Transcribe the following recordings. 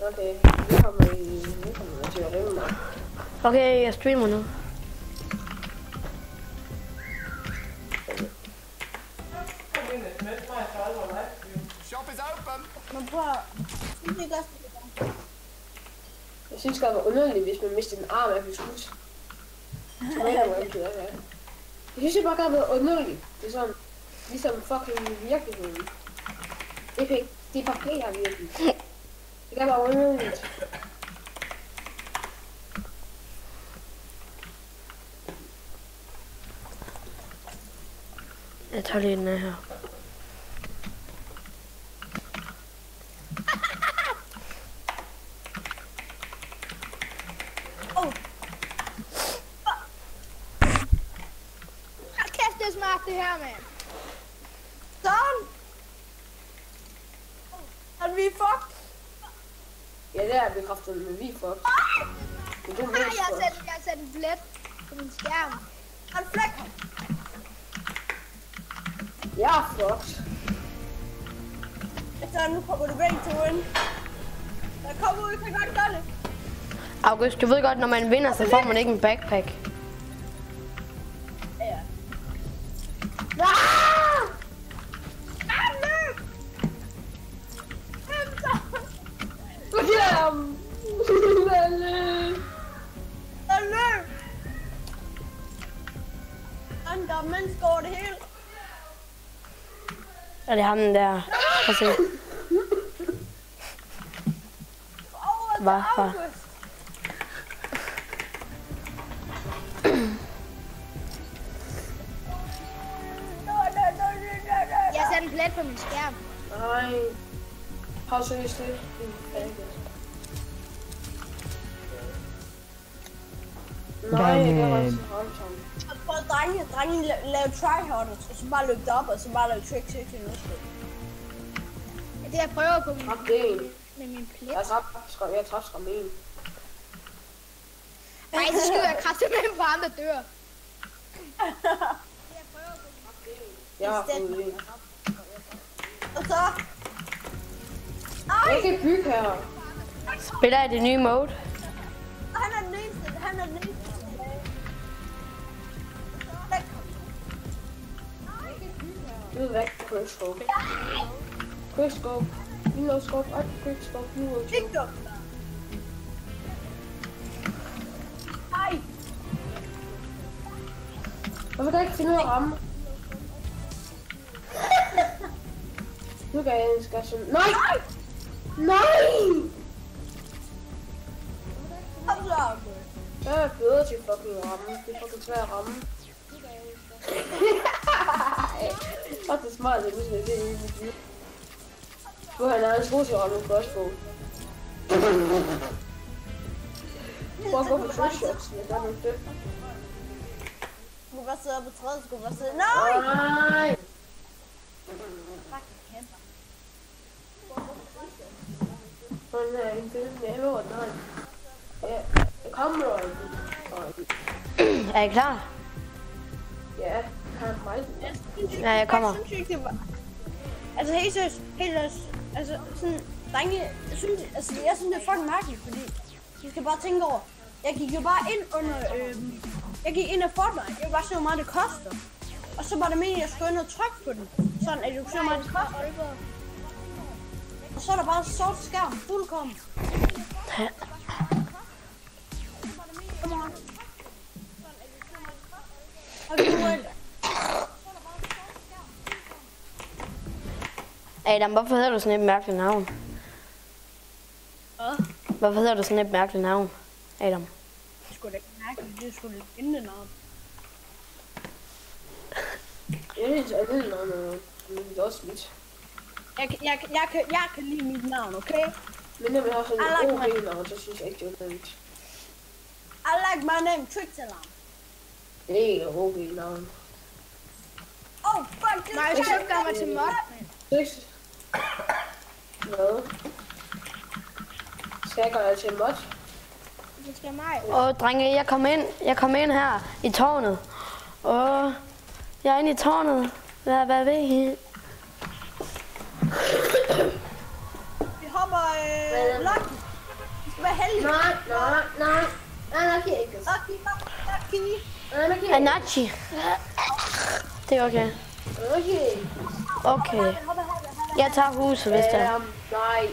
Okay, vi kommer til at rive mig. Okay, jeg streamer nu. Shop is open. Men prøv at... Jeg synes det var underligt, hvis man mistede en arm af et skud. Jeg synes det bare var underligt. Det er sådan, ligesom fucking virkeligheden. Det er bare her virkelig. Det kan være underligt. Jeg tager lige den her. Det smagte det her, mand. Sådan. Er vi fucked? Ja, det er bekræftet, men vi er fucked. Nej, jeg har sat en plet på min skærm. Og en flæk. Jeg er fucked. Så nu kommer du begge to ind. Der kommer ud, kan godt gøre det. August, du ved godt, når man vinder, så får man ikke en backpack. Ja. Der er mennesker over det hele. Og det er ham der. Prøv at se. Hvad? Jeg har sat en plet på min skærm. Nej. Har du seriøst det? Nej, det var ikke så højt. Prøv drenge lave tryhard, og så bare løbe op, og så bare lave trick til noget. Ja, det jeg prøver på min, med min plet. Jeg tabte skræmme en. Nej, så skyder jeg kraftigt med en på ham, der dør. Jeg har fået en. Og så... Jeg kan bygge her. Spiller i det nye mode. Han er den eneste, Nu er væk på quickscope. Quickscope. Minoscope. Quickscope. Victor! Nej! Hvorfor kan jeg ikke finde ud af at ramme? Nu kan jeg skal sådan... Nej! Nej! Jeg er bedre til fucking at ramme. Det er fucking svært at ramme. Fuck det smart, det er måske det i mit liv. Nu har han god til at ramme en crossbow. Prøv at gå på trickshots, men der er noget fedt. Du kan bare sidde oppe på træet, så du kan bare sidde... Nej! Han er en film med over nej. Ja, kommer. Er I klar? Ja, kan mig. Ja, jeg kommer. Altså helt seriøst, altså sådan, drenge, jeg synes det er fucking mærkeligt, fordi I skal bare tænke over, jeg gik jo bare ind under, jeg gik ind af Fortnite, jeg vil bare se, hvor meget det koster. Og så var det meningen, at jeg skulle ind og trykke på den, sådan at jeg kunne se, hvor meget det koster. Og så er der bare en sort skærm, fuldkommen. Ja. Adam, hvorfor hedder du sådan et mærkeligt navn? Hvorfor hedder du sådan et mærkeligt navn, Adam? Det skulle da ikke mærkeligt, det skulle lidt inden navn. Jeg synes, at det er noget, men det er også mit. Jeg kan lide mit navn, okay? Men når man har sådan et OB-navn, så synes jeg ikke, det er noget. I like my name, Tricktalarm. Det er ikke et OB-navn. Oh, fuck, nej, jeg skal gøre mig til mod. Hvad? Skal jeg gøre dig til mod? Det skal mig. Drenge, jeg kom ind her i tårnet. Jeg er inde i tårnet. Hvad ved I? Vi hopper langt. Du skal være heldig. Nej. Anarki ikke. Anarki. Anachi. Det er okay. Okay. Jeg tager huset, hvis det er. Nej.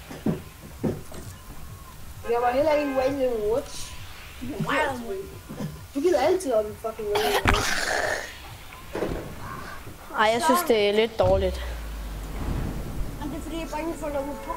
Jeg var heller ikke en Wailing Woods. Du gider altid om en fucking Wailing Woods. Ej, jeg synes, det er lidt dårligt. Men det er fordi, jeg er bange for at lukke på.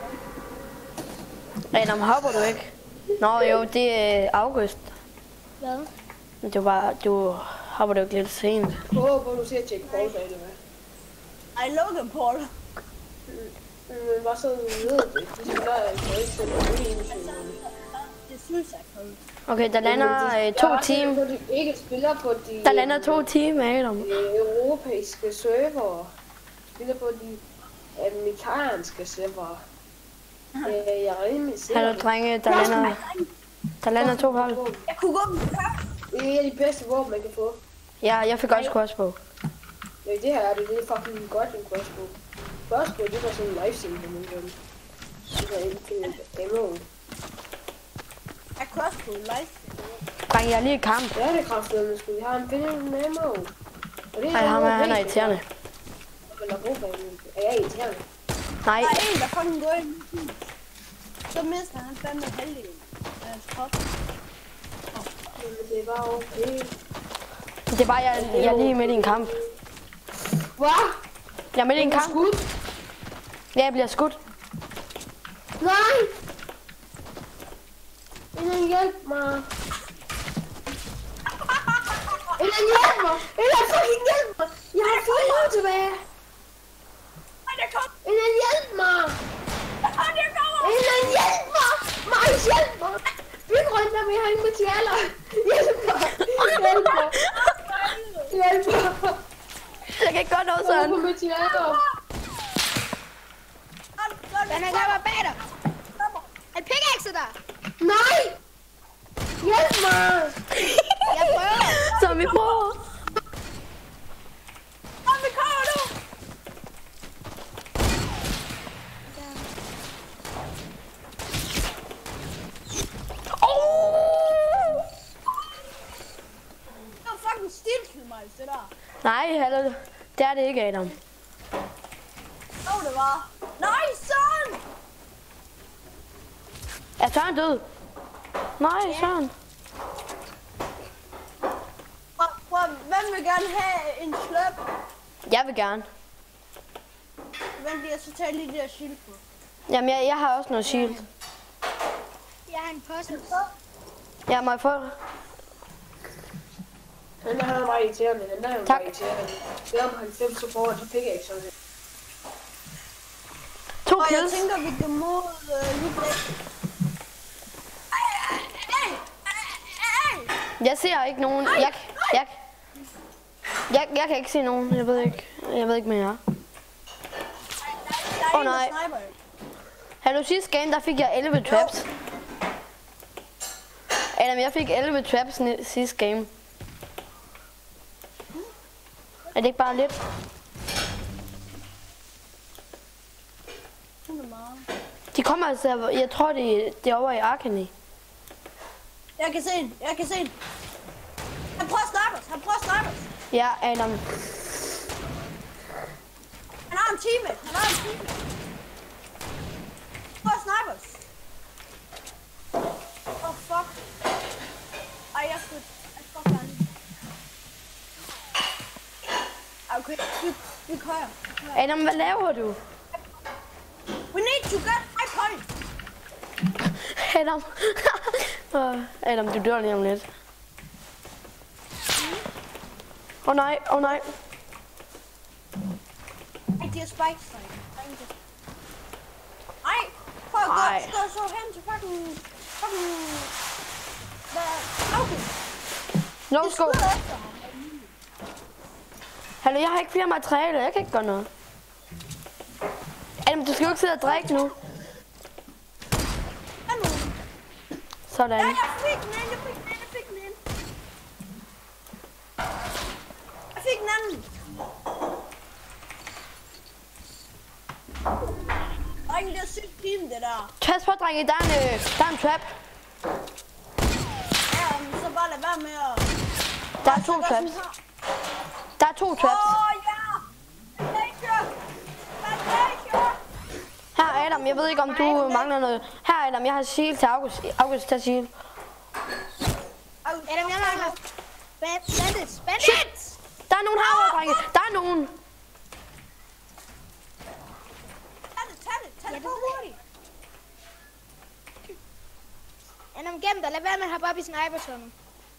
Adam, hopper du ikke? Nå jo, det er august. Hvad? Men det var bare, du hopper du ikke lidt sent. Hvor du ser Jack Paul, eller hvad? Ej, lukke på det. Men bare så ved det. Det spiller en højt til Det synes jeg ikke. Okay, der lander 2 team. Du ikke spiller på de... Der lander 2 team, Adam. Europæiske server. Spiller på de amerikanske server. Jeg er rimelig sikker. Hallo drenge, der lander 2 hold. Jeg kunne gå med før. Det er en af de bedste våben, man kan få. Ja, jeg fik også crossbow. Ja, det her er det fucking godt, en crossbow. Crossbow, det var sådan en lifesaving på min gang. Det var en ammo. Jeg crossbow live. Drenge, jeg er lige i kamp. Ja, det er kraftedeme, sgu. Jeg har en finde en ammo. Ej, han er irriterende. Men der er brug for en. Er jeg irriterende? Nej, Der er en, der fucking går ind. Så mister han fandme halvdelen af hans krop. Men det er bare okay. det er bare, jeg er lige midt i en kamp. Hvad? Jeg er midt i en kamp. Skud? Ja, jeg bliver skudt. Nej! Ellen, hjælp mig! Ellen, hjælp mig! Ellen, fucking hjælp mig! Jeg har 4 liv tilbage! Ej, der kom! Ellen, hjælp mig! Der kommer! Ellen, hjælp mig! Majs, hjælp mig! Byg rundt med mig, jeg har ingen materialer! Hjælp mig! Hjælp mig! Hjælp mig! Jeg kan ikke godt noget Jeg har sådan. ikke materialer! Den er der bag dig! Han pickaxe dig! Nej! Hjælp mig! Jeg prøver! Så vi prøver. Kom, vi kommer nu! Det var fucking stilkill mig, det der. Nej, hallo. Det er det ikke, Adam. Det var. Nej, Søren! Er Søren død? Nej, Søren. Hvem vil gerne have en sløb? Jeg vil gerne. Hvem bliver så tage lige det der shield på? Jamen, jeg har også noget shield. Jeg har en puzzle. Ja, må jeg få? Den der han er meget irriterende. Den der er jo Tak. meget irriterende. Det er om 90 så får de fik ikke sådan. 2 Og jeg kills. tænker, vi kan mod Lublek. Jeg ser ikke nogen. Jeg kan ikke se nogen. Jeg ved ikke mere. Åh nej. Hallo, sidste game, der fik jeg 11 traps. Adam, jeg fik 11 traps sidste game. Er det ikke bare lidt? De kommer altså, jeg tror det er over i Arkany. Jeg kan se den. Han prøver at snakke os. Ja, Adam. Han har en teammate. Prøv at snakke os. Oh fuck. Ej, jeg skal færdig. Okay, vi kører. Adam, hvad laver du? We need to get high point. Adam. Adam, du dør lige om lidt. Åh nej. Ej, de har spikes. Ej, prøv at gå så hen til fucking... Okay. No sko. Hallo, jeg har ikke flere materialer. Jeg kan ikke gøre noget. Adam, du skal jo ikke sidde og drikke nu. Sådan. Ja, jeg fik den ind. Jeg fik den anden. Drenge, det er sygt team, det der. Pas på, drenge. Der er en trap. Ja, men så bare lad være med at... Der er 2 traps. Der er 2 traps. Ja! Her Adam, jeg ved ikke om du mangler noget. Her Adam, jeg har shield til August. August, tag shield. Adam, jeg mangler. Bandits! Der er nogen herovre, drenge. Der er nogen. Tag det på hurtigt. Adam, gem dig. Lad være med at hoppe op i snipertunnelen.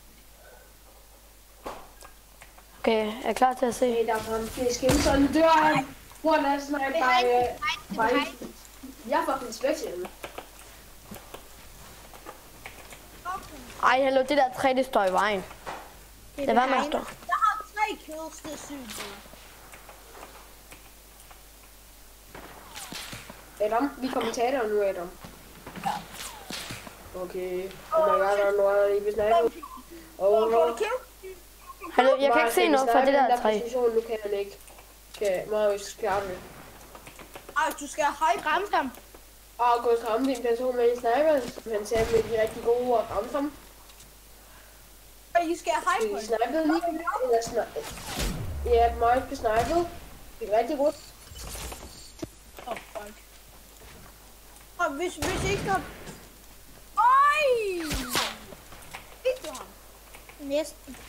Okay, er klar til at se? Hey, der er ham fisk ind, så nu dør han. Hvor er sådan en bare... Jeg er fucking special. Ej, hallo, det der træ, det står i vejen. Lad være med at stå. Jeg har 3 kills, det er sygt. Adam, vi kommentatorer nu, Adam. Okay. Oh my god, nu er jeg lige besnakket. Hallo, jeg kan ikke se noget fra det der træ. Nu kan jeg ikke. Okay, Marius skal arbejde. Ej, du skal ramme ham. August ramte en person med en sniper. Han sagde, at vi er rigtig gode at ramme ham. Og I skal hype på Vi snipede lige. Eller snipe. Ja, Marius blev snipet. Det er rigtig godt. Oh, fuck. Og hvis ikke har... Øj! Fik du ham? Næsten.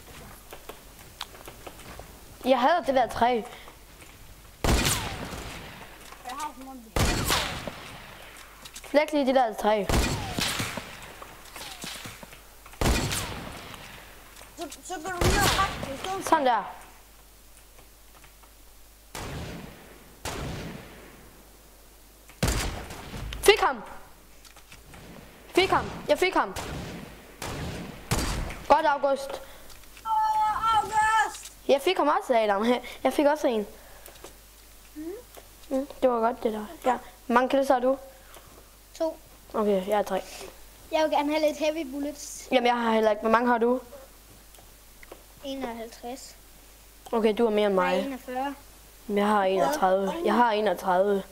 Jeg hader det der træ. Jeg har sådan noget. Læg lige det der træ. Så går du lige og pakke det. Sådan der. Fik ham. Fik ham. Jeg fik ham. Godt, August. August! Jeg fik ham også, Adam. Jeg fik også en. Det var godt, det der. Ja. Hvor mange kills har du? 2. Okay, jeg er 3. Jeg vil gerne have lidt heavy bullets. Jamen, jeg har heller ikke. Hvor mange har du? 51. Okay, du er mere end mig. 41. Jeg har 31. Jeg har 31.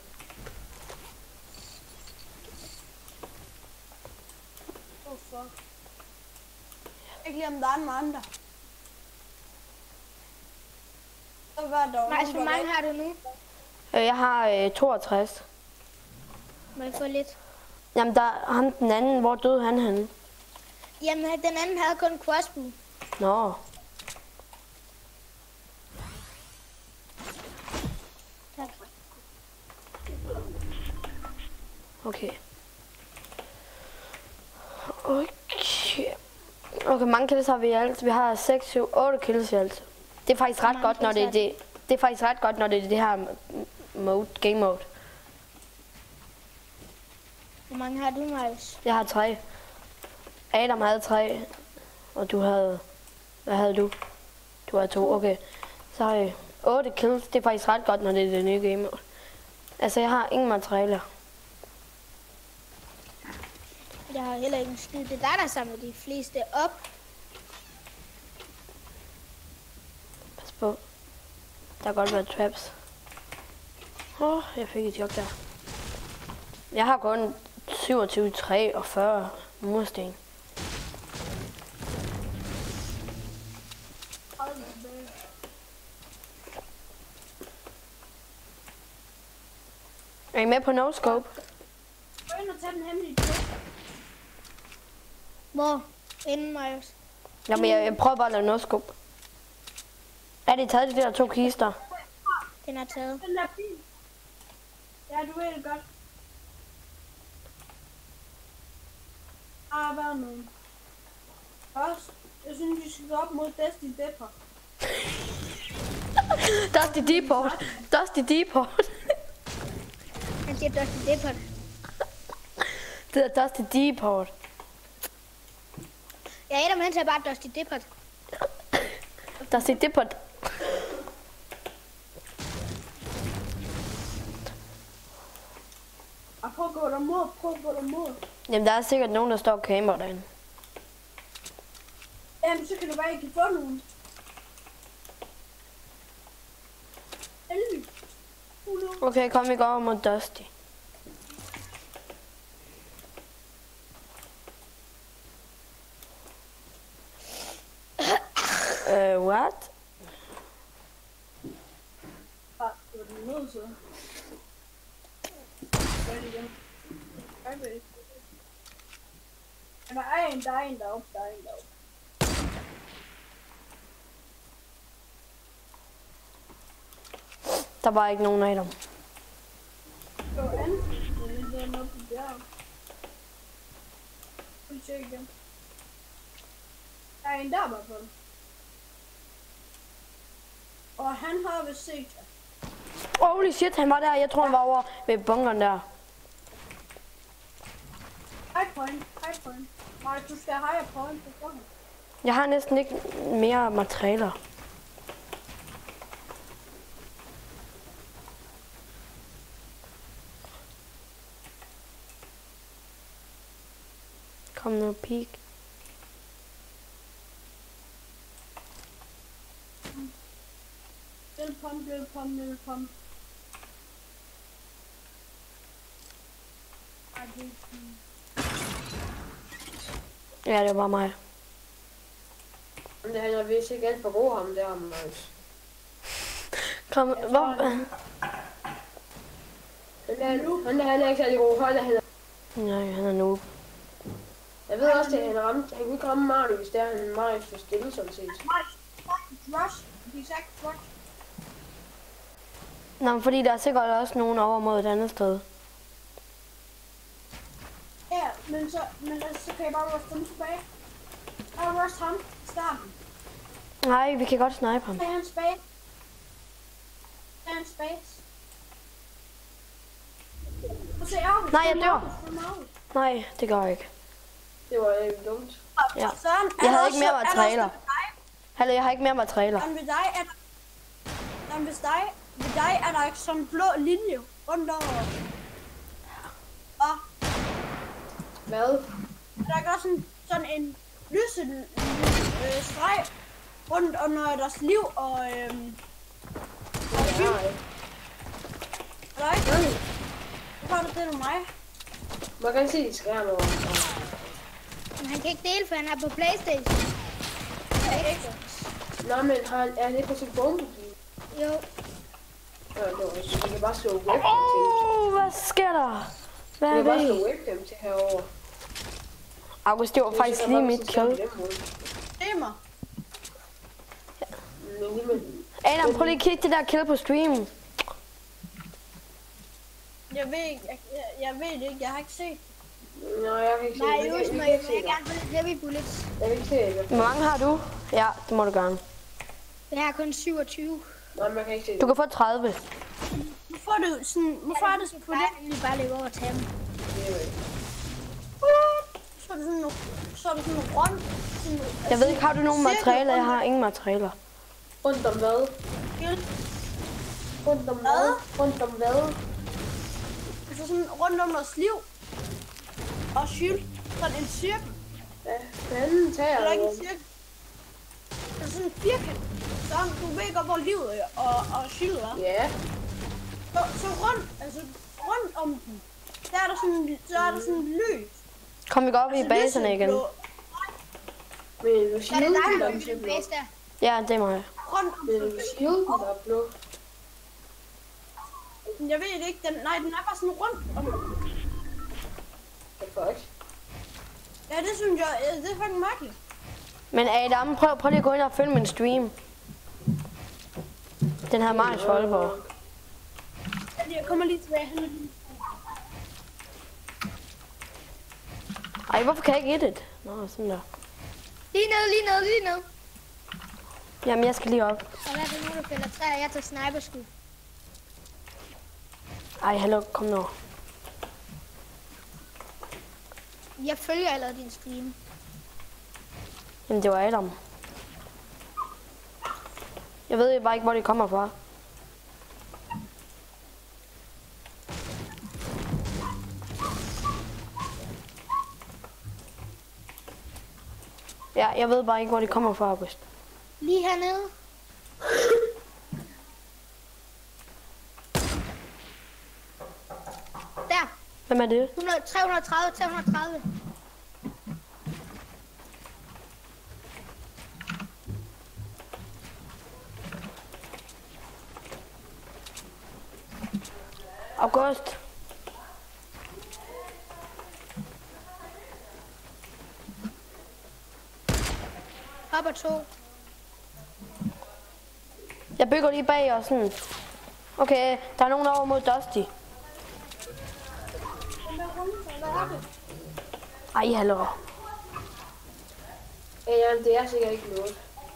Oh fuck. Jeg glemmer, om der er nogle andre. Nej, hvor mange har du nu? Jeg har 62. Må jeg få lidt? Jamen, der ham den anden. Hvor døde han henne? Jamen, den anden havde kun crossbow. Nå. Tak. Okay. Okay, mange kills har vi i alt. Vi har 6, 7, 8 kills i alt. Det er faktisk ret godt, når det er det. Det er faktisk ret godt, når det er det her game mode. Hvor mange har du, Marius? Jeg har 3. Adam havde 3. Og du havde... Hvad havde du? Du havde 2, okay. Så har jeg 8 kills. Det er faktisk ret godt, når det er det nye game mode. Altså, jeg har ingen materialer. Jeg har heller ikke en skid. Det er dig, der samler de fleste op. Pas på. Der kan godt være traps. Jeg fik et chok der. Jeg har kun 27 træ og 40 mursten. Er I med på no scope? Gå ind og tag den hemmelige tog. Hvor? Inden, Marius. Jamen, jeg prøver bare at lave no scope. Er det taget de der 2 kister? Den er taget. Den der bil. Ja, du ved det godt. Har været nogen. Også, jeg synes, vi skal gå op mod Dusty Depot. Dusty Depot. Dusty Depot. Han siger Dusty Depot. Det er Dusty Depot. Ja, Adam, han siger bare Dusty Depot. Dusty Depot. Prøv at gå dermod. Jamen, der er sikkert nogen, der står og camper derinde. Jamen, så kan du bare ikke få nogen. Okay, kom vi går over mod Dusty. what? Bare, det var den nødt til. Gør det igen. Gør det. Der er en deroppe. Der var ikke nogen af dem. Det var anden. Det er noget på bjerget. Vi tjekke igen. Der er en der bare på den. Og han har vist set jer. Holy shit, han var der. Jeg tror, han var over ved bunkeren der. High point. Nej, du skal have high point på bunkeren. Jeg har næsten ikke mere materialer. Kom nu, peek. Lille pom. Ja, det var mig. Men han er vist ikke alt for god, ham der, Marius. Kom, hvor? Han er ikke særlig god. Nej, han er noob. Jeg ved også, at han kunne ikke ramme Marius, hvis det er han Marius for stille, sådan set. Rush. De sagde rush. Nå, men fordi der er sikkert også nogen over mod et andet sted. Ja, men så kan jeg bare rush dem tilbage. Jeg rush ham i starten. Nej, vi kan godt snipe ham. Det er en space. Se, Nej, jeg dør. Nej, det gør jeg ikke. Det var dumt. Ja. Jeg havde ikke mere materialer. Hallo, jeg har ikke mere materialer. Men ved dig er der ikke sådan en blå linje rundt over. Og Hvad? der er også sådan en lyse streg rundt under deres liv og liv. Er der ikke? Så har du det med mig. Man kan se, de skærmer over. Men han kan ikke dele, for han er på PlayStation. Nå, men er han ikke på sin bombe? Jo. Ja, det var også. Vi kan bare slå webcam til. Hvad sker der? Hvad Vi er kan bare slå det? webcam til herovre. August, det var faktisk lige mit kill. Det er mig. Adam, prøv lige at kigge det der kill på streamen. Jeg ved det ikke. Jeg har ikke set. Nå, jeg kan ikke se Nej, det. Jules, må jeg vil gerne få lidt heavy bullets. Jeg vil ikke se det. Hvor mange har du? Ja, det må du gerne. Jeg har kun 27. Nej, man kan ikke se det. Du kan få 30. Hvorfor er det sådan... Hvorfor er det sådan på det? Jeg vil bare løbe over og tage dem. Det er jo ikke. Så er det sådan nogle grøn. Jeg ved ikke, har du nogen materialer? Jeg har ingen materialer. Rundt om hvad? Rundt om hvad? Rundt om hvad? Altså sådan rundt om deres liv. Og skyld. Sådan en cirkel. Hvad fanden tager Eller ikke jeg? en cirkel. Altså sådan en firkant. Så du ved godt, hvor livet og skyld er. Ja. Så rundt om den. Så er der sådan en lys. Kom vi gå op i baserne igen. Men du Så siger er det den dig, der der er vil blå. base der. Ja, det er mig. Rundt om Men du siger den der er blå. den. Jeg ved det ikke. Den er bare sådan rundt om den. Fuck. Ja, det synes jeg. Det er fucking mærkeligt. Men Adam, prøv lige at gå ind og følge min stream. Den her Marius Holborg. Jeg kommer lige tilbage. Ej, hvorfor kan jeg ikke edit? Nå, sådan der. Lige ned. Jamen, jeg skal lige op. Og hvad er det nu, der fælder træer? Jeg tager sniperskud. Ej, hallo, kom nu. Jeg følger allerede din stream. Jamen, det var Adam. Jeg ved bare ikke, hvor det kommer fra. Ja, jeg ved bare ikke, hvor det kommer fra, August. Lige hernede. Der. Hvem er det? 330. August. Op og 2. Jeg bygger lige bag os sådan. Okay, der er nogen over mod Dusty. Ej, hallo. Ja, det er sikkert ikke noget.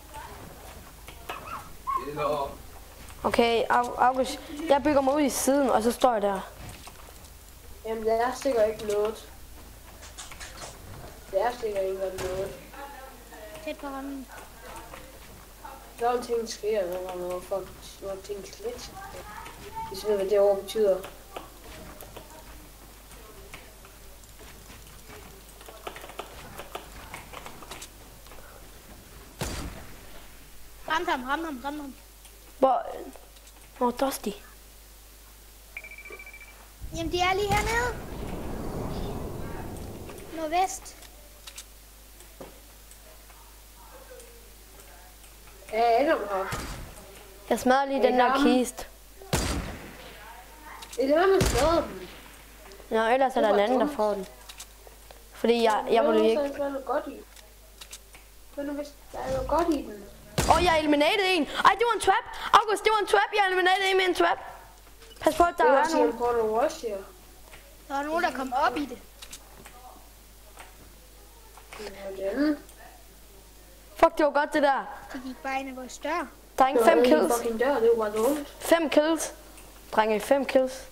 Okay, August. Jeg bygger mig ud i siden, og så står jeg der. Jamen, det er sikkert ikke noget. Det er sikkert ikke noget. Tæt på rammen. Der er en ting, der sker, når folk når ting slet. Hvis ved, hvad det ord betyder. Ramt ham. Hvor Dusty? Jamen, de er lige hernede. Nordvest. Ja, Adam her. Jeg smadrer lige den der kiste. Det er det, man smadrer dem. Nå, ellers er der en anden, der får den. Fordi jeg må lige ikke. Der er noget godt i. Men nu hvis der er noget godt i den. Jeg eliminated en. Ej, det var en trap. August, det var en trap. Jeg eliminated en med en trap. Pas på, at der er nogen. Der er nogen, der kommer op i det. Hvordan? Fuck, det var godt det der. De gik bare ind og var større. Der er ikke 5 kills. Fucking dør, det var bare dårligt. 5 kills. Drenge, 5 kills.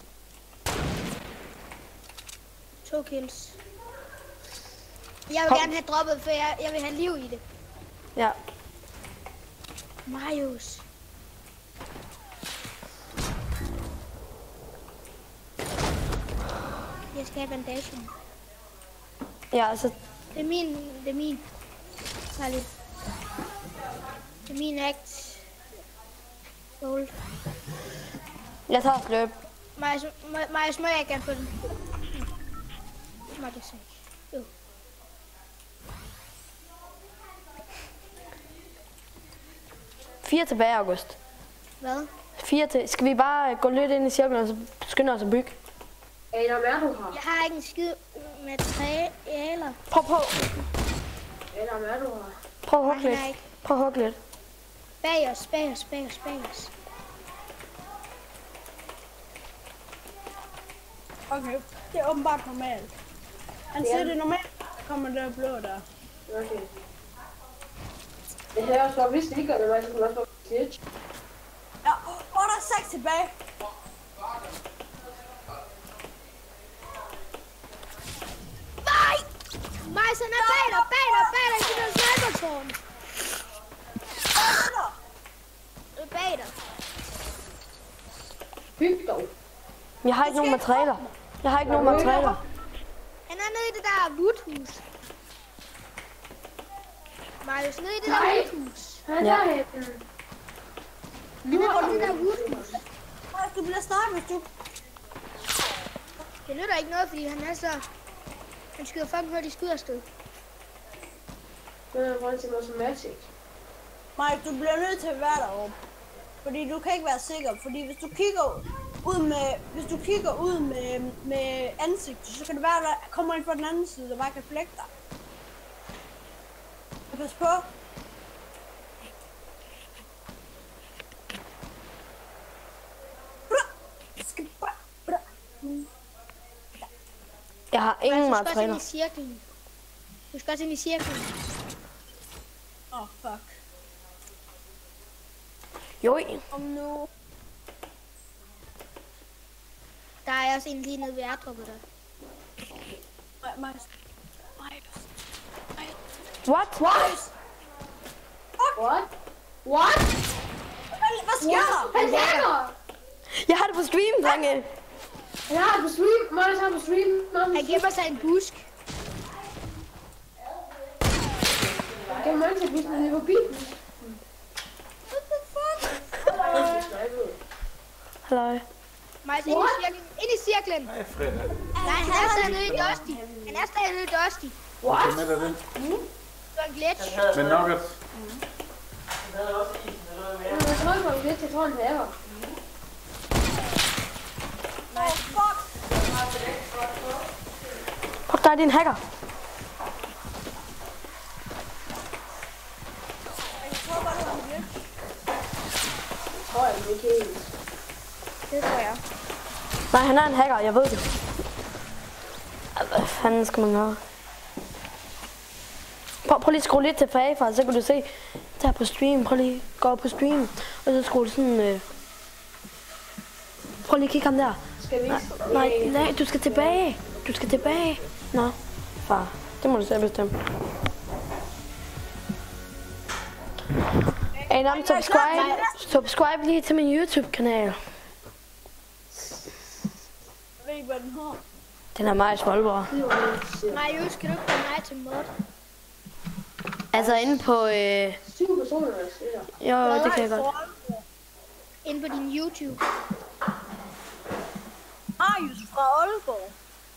2 kills. Jeg vil gerne have droppet, for jeg vil have liv i det. Ja. Marius. Jeg skal have bandagen. Ja, altså. Det er min. Bare lidt. Det er min act. Gold. Jeg tager sløb. Marius, må jeg gerne få den? Må det så ikke. Jo. 4 tilbage, August. Hvad? 4 til. Skal vi bare gå lidt ind i cirklen, og så skynde os at bygge? Adam, er du her? Jeg har ikke en skid materialer. Prøv. Adam, er du her? Prøv at hugge Nej, lidt. nej, ikke. Prøv at hugge lidt. Bag os. Okay, det er åbenbart normalt. Han siger det er normalt, der kommer der blå der. Okay. Det her er så, hvis det ikke gør det, så kan man også få glitch. Ja, der er 6 tilbage. Nej! Majs, han er bag dig, i den snipertårn. Bag dig. Byg dog. Jeg har ikke nogen materialer. Han er nede i det der woodhus. Marius, nede i det der Nej. woodhus. Han Ja. er henne. Han er nede i det der woodhus. Du bliver snart, hvis du... Det nytter ikke noget, fordi han er så... Han skyder fucking hurtigt skud afsted. Det er en til Automatic. Mike, du bliver nødt til at være deroppe. Fordi du kan ikke være sikker, fordi hvis du kigger ud med ansigtet, så kan det være, at der kommer ind fra den anden side, der bare kan flække dig. Og pas på. Jeg har ingen Du skal også ind materialer. i cirklen. Du skal også ind i cirklen. Fuck. Jo. Nu. Der er også en lige nede ved airdroppet der. What? What? Hvad sker der? Han hacker! Jeg har det på stream, drenge. Han har det på stream. Marius har det på stream. Han gemmer sig i en busk. Han kan mønne sig, hvis man er på bilen. What the fuck? Halløj. Majs, ind i cirklen. Ind i cirklen. Nej, Frederik. Nej, han er stadig nede i Dusty. Han er stadig nede i Dusty. What? Med dig den. Det var en glitch. Med nuggets. Jeg tror ikke, han glitch. Jeg tror, han hacker. Fuck dig, din hacker. Tror jeg, det er ikke helt. Det tror jeg. Nej, han er en hacker, jeg ved det. Hvad fanden skal man gøre? Prøv lige at skrue lidt tilbage fra, så kan du se. Der på stream, prøv lige at gå på stream. Og så skrue sådan... Prøv lige at kigge ham der. Skal vi? Nej, du skal tilbage. Du skal tilbage. Nå, far. Det må du selv bestemme. Adam, subscribe lige til min YouTube-kanal. Jeg ved ikke, hvad den har. Den er meget Svolborg. Marius, skal du ikke komme mig til mod? Altså inde på... 7 personer, der sidder. Jo, det kan jeg godt. Inde på din YouTube. Marius fra Aalborg.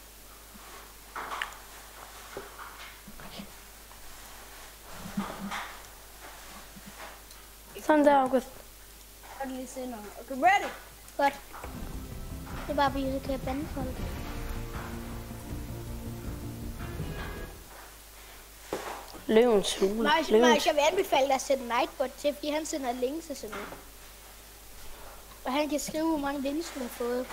Sådan der, August. Jeg kan lige se noget. Okay, ready? Godt. Det er bare, fordi jeg kan bande folk. Løvens hule. Marius, jeg vil anbefale dig at sætte Nightbot til, fordi han sender links og sådan noget. Og han kan skrive, hvor mange links du har fået.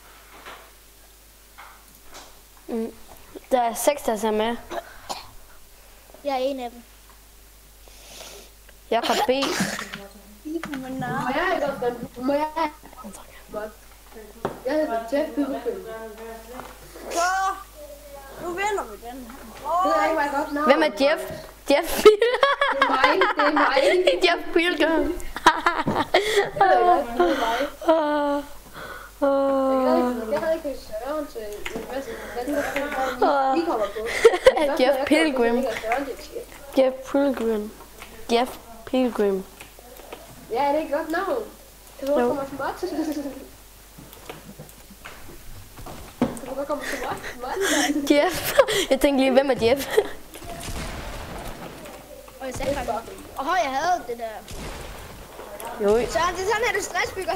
Der er 6, der ser med. Jeg er en af dem. Jeg kan B. Må jeg? Godt. Jeg hedder Jeff Pilgrim. Så, nu vinder vi den her. Det er ikke meget godt navn. Hvem er Jeff? Jeff Det er mig. Jeff Pilgrim. Det er mig. Jeg havde ikke Søren til hvad vi kommer på. Jeff Pilgrim. Jeff Pilgrim. Jeff Pilgrim. Ja, det er ikke godt navn. Kan du godt komme til mig? Kan du godt komme til mig? Jeff. Jeg tænkte lige, hvem er Jeff? Og jeg sagde ham. Åh, jeg havde det der. Jo. Så det er sådan, at du stressbygger.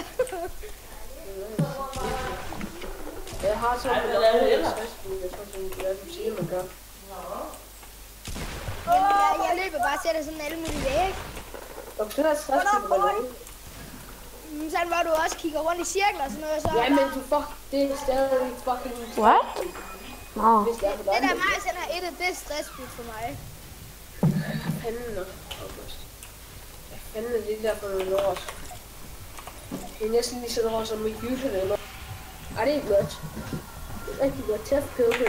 Jeg har sådan en stressbygger. Jeg tror sådan, hvad du siger, man gør. Jeg løber bare og sætter sådan alle mulige væg. Og så er der stressbygger med noget. Sådan hvor du også kigger rundt i cirkler og sådan noget. Så Ja, men du fuck, det er stadig fucking... What? Nå. Hvis det er for det dig. der mig sender et af det stressbyg for mig. Fanden og August. Hvad fanden er det der for noget lort? Det er næsten lige så lort som i YouTube eller noget. Ej, det er ikke godt. Det er rigtig godt. Jeff Pilgrim.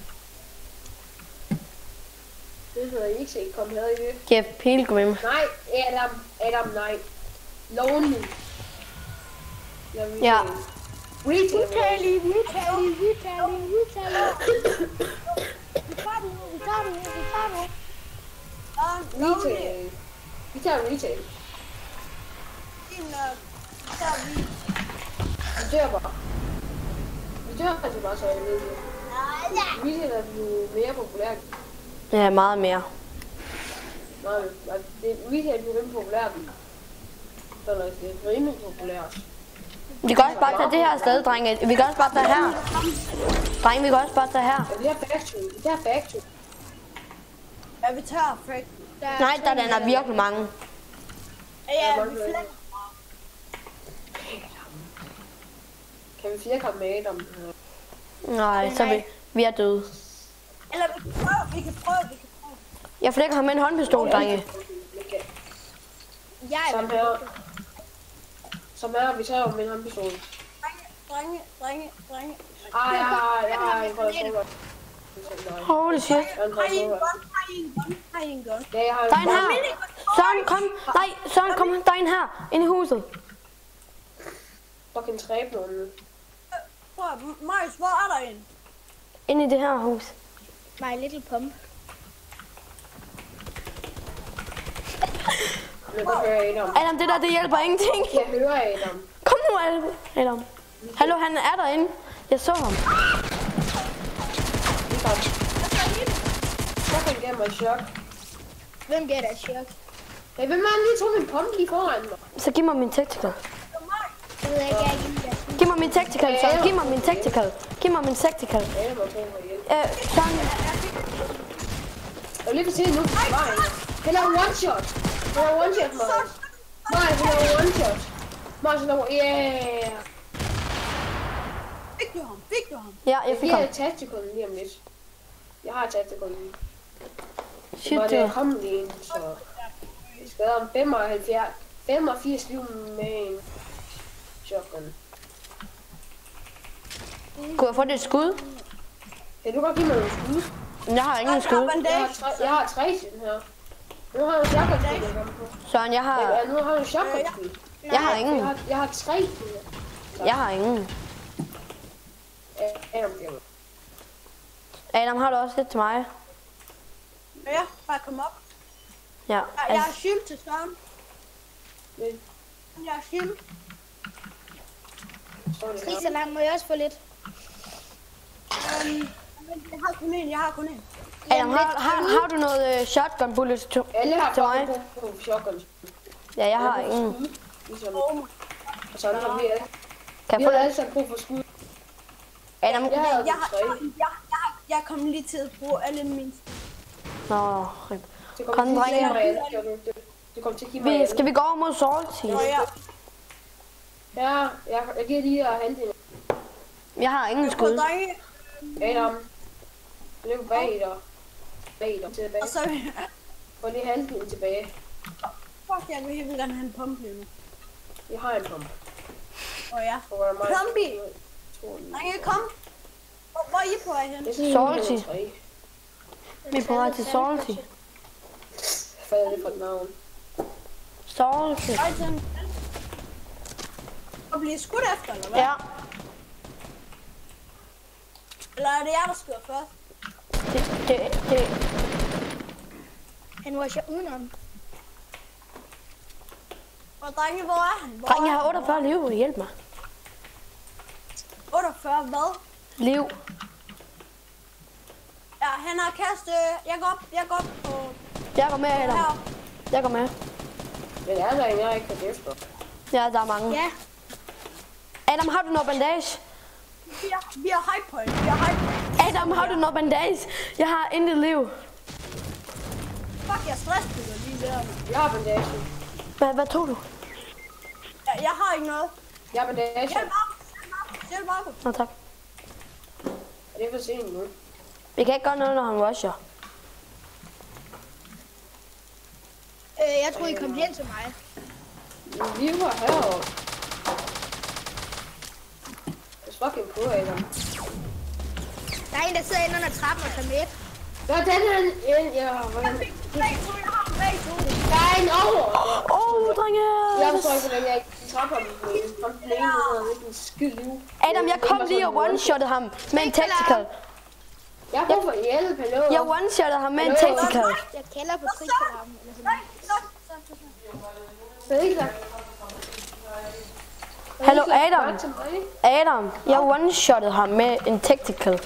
Det havde jeg ikke set komme her i det. Jeff Pilgrim. Nej, Adam, nej. Lonely. Ja. Retailing. Vi tager det. Retail. Vi tager retail. Vi dør bare. Vi dør altså bare så jeg ved det. Retail er jo mere populært. Ja, meget mere. Nej, retail er jo rimelig populært. Så det er rimelig populært. Vi kan også bare tage det her afsted, drenge. Vi kan også bare tage her. Drenge, vi kan også bare tage her. Ja, vi har factory. Vi tager factory. Ja, vi tager factory. Nej, der er virkelig mange. Ja, vi flækker. Kan vi firkamp med Adam? Nej, så vi er døde. Eller vi kan prøve. Jeg flækker ham med en håndpistol, drenge. Jeg er Som her, vi tager jo med en håndpistol. Drenge. Ej, jeg får det så godt. Holy shit. Har I en gun? Ja, jeg har Der er en her. Søren, kom. Nej, Søren, kom. Der er en her. Inde i huset. fucking træbnålen. Prøv, Marius, hvor er der en? Inde i det her hus. My Little Pump. Jeg kan høre Adam. Adam, det der, det hjælper ingenting. Jeg hører Adam. Kom nu, Adam. Hallo, han er derinde. Jeg så ham. Vi kom. Så kan jeg mig i chok. Hvem gav dig et chok? Hey, hvem er lige tog min pump lige foran mig? Så giv mig min tactical. Det ved jeg ikke, jeg er ikke. Giv mig mig min tactical, så. Giv mig min tactical. Giv mig min tactical. Adam har brug for hjælp. Sådan. Jeg vil lige se nu. Han har one shot. Han har one shot, Marius. Marius, han har one shot. Marius, han har yeah. Fik du ham? Fik du ham? Ja, jeg fik ham. Jeg har tactical lige om lidt. Jeg har tactical lige. Shit, det er kommet lige ind, så... Jeg skal om 85 liv med en shotgun. Kunne jeg få det et skud? Kan du godt give mig nogle skud? Jeg har ingen skud. Jeg har 3 til den her. Nu har jeg en shotgun. Søren, jeg har... Nu har jeg en shotgun. Jeg har ingen. Jeg har 3 til den. Jeg har ingen. Adam, har du også lidt til mig? Ja, bare kom op. Ja, Jeg har shield til Søren. Jeg har shield. Trixel, han må jeg også få lidt. Jeg har kun en. Adam, har du noget shotgun bullets til Alle har til mig? på shotgun. Ja, jeg har ingen. Ligesom. Og sådan har vi alle. Kan Vi jeg få har det? alle sammen brug for skud. Adam, Jeg kom lige til at bruge alle mine. nå, Det Kom, kommer til at give drenge. mig alle. Det kommer til at give mig alle. skal vi gå over mod Salty? Ja, jeg giver lige halvdelen. Jeg har ingen skud. Adam. Løb bag dig. Bag dig tilbage. Og så Få lige halvdelen tilbage. fuck, jeg vil gerne have en pump lige nu. Jeg har en pump. Ja. Pumpy! Drenge, kom. Hvor er I på vej hen? Salty. Vi er på vej til Salty. Hvad er det for et navn? Salty. Og blive skudt efter, eller hvad? Ja, Eller er det jer, der skyder først? det. Han rusher udenom. Og drenge, hvor er han? Dreng, jeg har 48 liv. Hjælp mig. 48 hvad? Liv. Ja, han har kastet. Jeg går op på Jeg går med, Adam. her. Jeg går med. Men er der en, jeg ikke kan gæste? Ja, der er mange. Ja, Adam, har du noget bandage? Vi har high point. Adam, har du noget bandage? Jeg har intet liv. Fuck, jeg stressbygger lige der. Jeg har bandage. Hvad tog du? Jeg har ikke noget. Jeg har bandage. Hjælp op. Nå, tak. Er det for sent nu? Vi kan ikke gøre noget, når han rusher. jeg troede, I kom hen til mig. Vi var heroppe. Det er fucking på, Adam. Der er en, der sidder inde under trappen og tager med. Ja, den her en, ja, hvordan? Der er en over! Drenge! Jeg forstår ikke, hvordan jeg ikke træffer ham på en. Han blev en ikke en skid liv. Adam, jeg kom lige og one-shottede ham med en tactical. Jeg har brug for hjælp, hallo. Jeg one-shottede ham med en tactical. Jeg kalder på Trixel ham. Eller sådan noget. Det er ikke der. Hallo, Adam. Adam, jeg one-shottede ham med en tactical.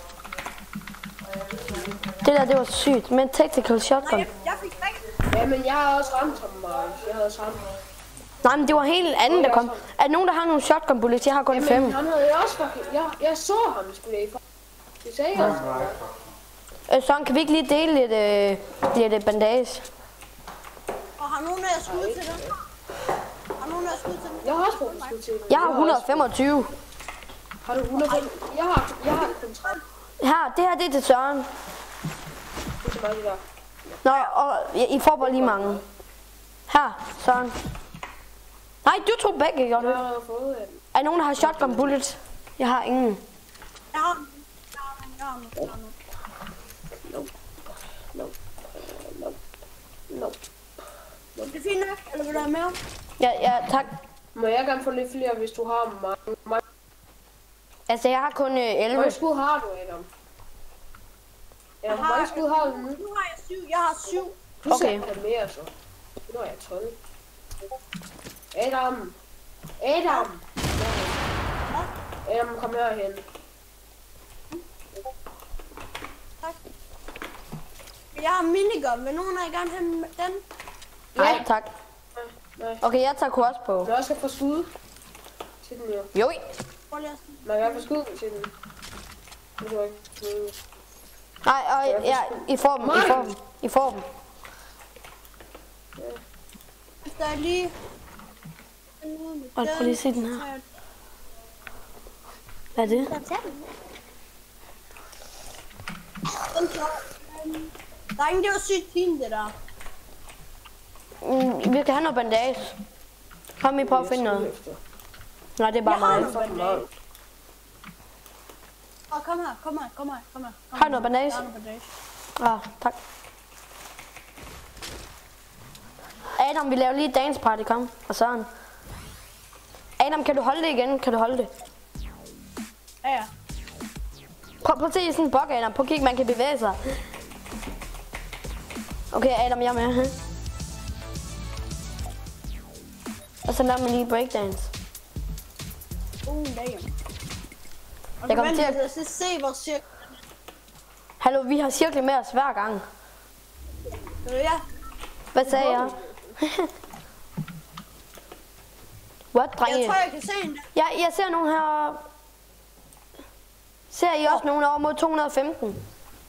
Det der, det var sygt. Med en tactical shotgun. Jeg fik ikke. Ja, men jeg har også ramt ham, Marius. Jeg havde også ramt ham. Nej, men det var helt andet, der kom. Er der nogen, der har nogle shotgun bullets? Jeg har kun 5. Jamen, han havde jeg også fucking... Jeg så ham, skulle jeg i. Det sagde jeg også. Så kan vi ikke lige dele lidt bandage? Og har nogen af jer skud til dem? Jeg har også brug for skud til dem. Jeg har 125. Har du 105? Jeg har kun 30. Her, det her det er til Søren. Det er så meget, det der. Nå, og I får bare lige mange. Her, Søren. Nej, du tog begge, gjorde du? Jeg har fået den. Er nogen, der har shotgun bullets? Jeg har ingen. Jeg har Nope. Det er fint nok, eller vil du have mere? Ja, tak. Må jeg gerne få lidt flere, hvis du har mange? Altså, jeg har kun Hvor 11. mange skud har du, Adam? Ja, hvor mange skud har du nu? Nu har jeg 7. Jeg har 7. Du Okay. skal have mere, så. Nu har jeg 12. Adam! Adam, kom herhen. Tak. Jeg har minigun. Vil nogen af jer gerne have den? Nej, tak. Nej. Okay, jeg tager kurs på. Jeg også skal få skud til den jo. Jo. Prøv lige at... Man kan få skud til den. Det tror jeg ikke. Nej, ja, I får dem, I får dem. Der er lige... Og prøv lige at se den her. Hvad er det? Drenge, det var sygt fint, det der. Vi kan have noget bandage. Kom I på at finde noget. Nej, det er bare mig. Kom her. Har du noget bandage? Ja, tak. Adam, vi laver lige et dance party, kom. Og Søren. Adam, kan du holde det igen? Kan du holde det? Ja. Prøv at se sådan en bok, Adam. Prøv at kigge, man kan bevæge sig. Okay, Adam, jeg er med. Og så lader man lige breakdance. Damn. Jeg kommer til at... se vores cirkel. Hallo, vi har cirkler med os hver gang. Ja. Hvad sagde jeg? What, drenge? Jeg tror, jeg kan se en der. Ja, jeg ser nogen her. Ser I også nogen over mod 215?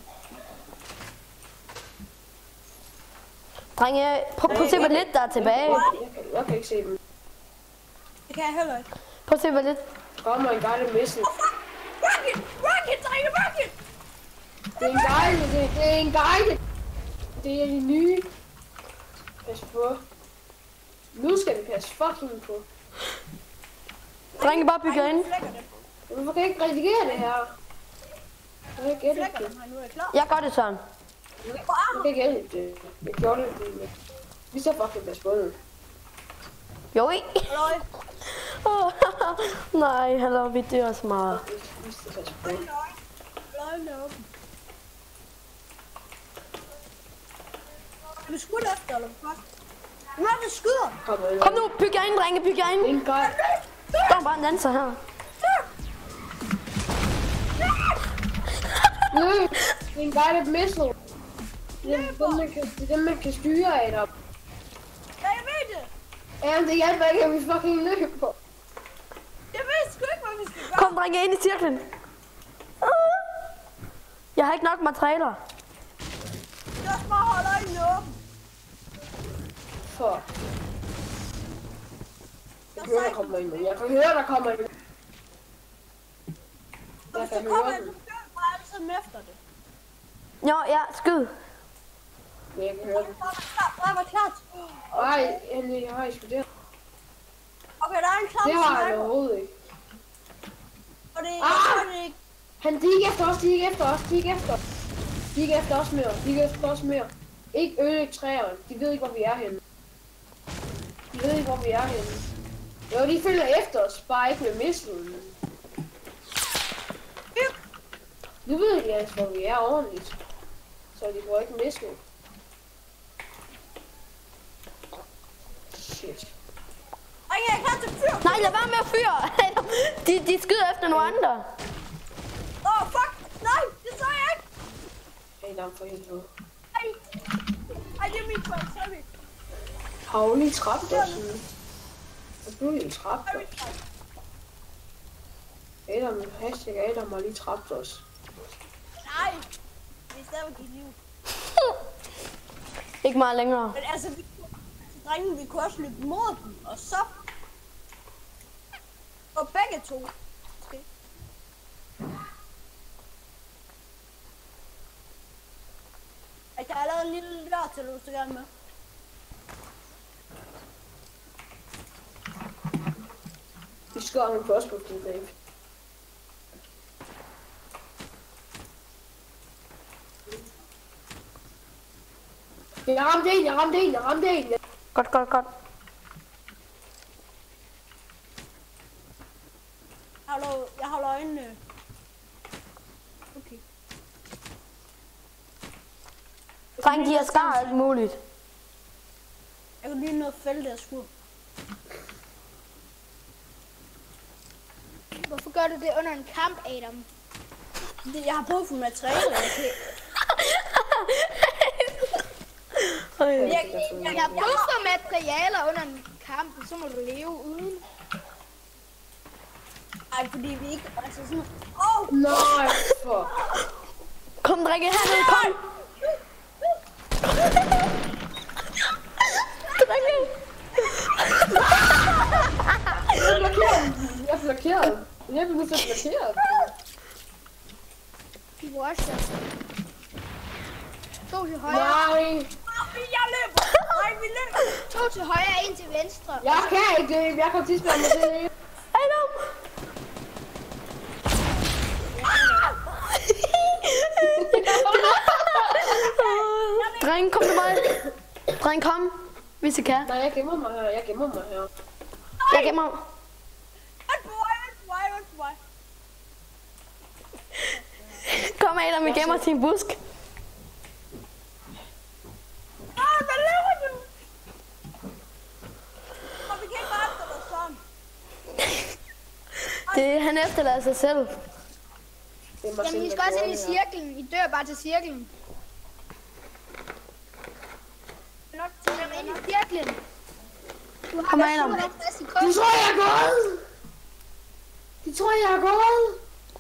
Drenge, prøv at se, hvor lidt der er tilbage. Jeg kan ikke se dem. Det kan jeg heller ikke. Prøv at se, hvor lidt. Kommer en guide missing. Rocket, drenge, rocket! Det er en guide, det er en guide. Det er de nye. Pas på. Nu skal vi passe fucking på. Drenge, bare bygger ind. Hvorfor kan jeg ikke redigere det her? Jeg kan ikke gætte det. Jeg gør det, Søren. Jeg kan ikke gætte det. Jeg gjorde det. Vi så fucking passe på nu. Jo, i. Nej, hallo, vi dør så meget. Vi skal passe på. Vi skudt efter, eller hvad? Nu er det skyder! Kom nu, byg jer ind, drenge, byg jer ind. En guide. Der er bare en danser her. Løb! Det er en guided missile. Det er dem, man kan styre af der. Ja, jeg ved det! Jamen, det hjælper ikke, at vi fucking løber på. Jeg ved sgu ikke, hvad vi skal gøre. Kom, drenge, ind i cirklen. Jeg har ikke nok materialer. Jeg skal bare holde øjnene åbne. For. Jeg kan høre, der kommer en. Jeg kan høre, der kommer en. Jeg kan høre den. Bare altid efter det. Jo, ja, skyd. Men jeg kan høre den. Bare var klart. Ej, endelig, jeg har eksploderet. Okay, der er en klar Det har jeg overhovedet ikke. Og det er ikke. Han de gik efter os, de gik efter os, de gik efter os. De gik efter os mere, de gik efter os mere. Ikke ødelægge træerne, de ved ikke, hvor vi er henne. De ved ikke, hvor vi er henne. Jo, de følger efter os, bare ikke med missilen. Nu ved de altså, hvor vi er ordentligt. Så de får ikke missile. Shit. Ej, jeg er klar til fyr. Nej, lad være med at fyre. De skyder efter nogle andre. Fuck. Nej, det så jeg ikke. Hey, der er for helvede. Ej, det er min fejl, sorry. Har hun lige trappet os? Har du lige trappet os? Adam, hashtag Adam har lige trappet os. Nej, det er stadigvæk dit liv. Ikke meget længere. Men altså, drenge, vi kunne også løbe mod dem, og så... Og begge to. Okay. Jeg har lavet en lille dør til, du skal gerne med. Vi skår ham først på den dag. Jeg ramte en. Godt. Jeg holder øjnene. Okay. Dreng, de har skar alt muligt. Jeg kan lige noget fælde der skud. Hvorfor gør du det under en kamp, Adam? Jeg har brug for materialer, okay? Jeg har brug for materialer under en kamp, så må du leve uden. Nej, fordi vi ikke... Altså sådan... Nej, for. Kom, drikke hernede, kom! Drikke! Jeg er blokeret. Jeg bliver så blokeret. Du rusher. 2 til højre. Nej. Jeg løber! Nej, vi løber! 2 til højre, 1 til venstre. Jeg kan ikke løbe. Jeg kommer til at spille mig selv. Adam! Dreng, kom til mig. Dreng, kom. Hvis I kan. Nej, jeg gemmer mig her. Jeg gemmer mig her. Jeg gemmer. Vent på mig. Kom, Adam, vi gemmer til en busk. Hvad laver du? Og vi kan ikke bare efter dig sådan. Han efterlader sig selv. Det er mig Jamen, I selv, skal der også gør ind i det her. cirklen. I dør bare til cirklen. Kom ind i cirklen. Du har Kom, bare Adam. 57 Du sekunder. tror, jeg er gået. De tror, jeg er gået.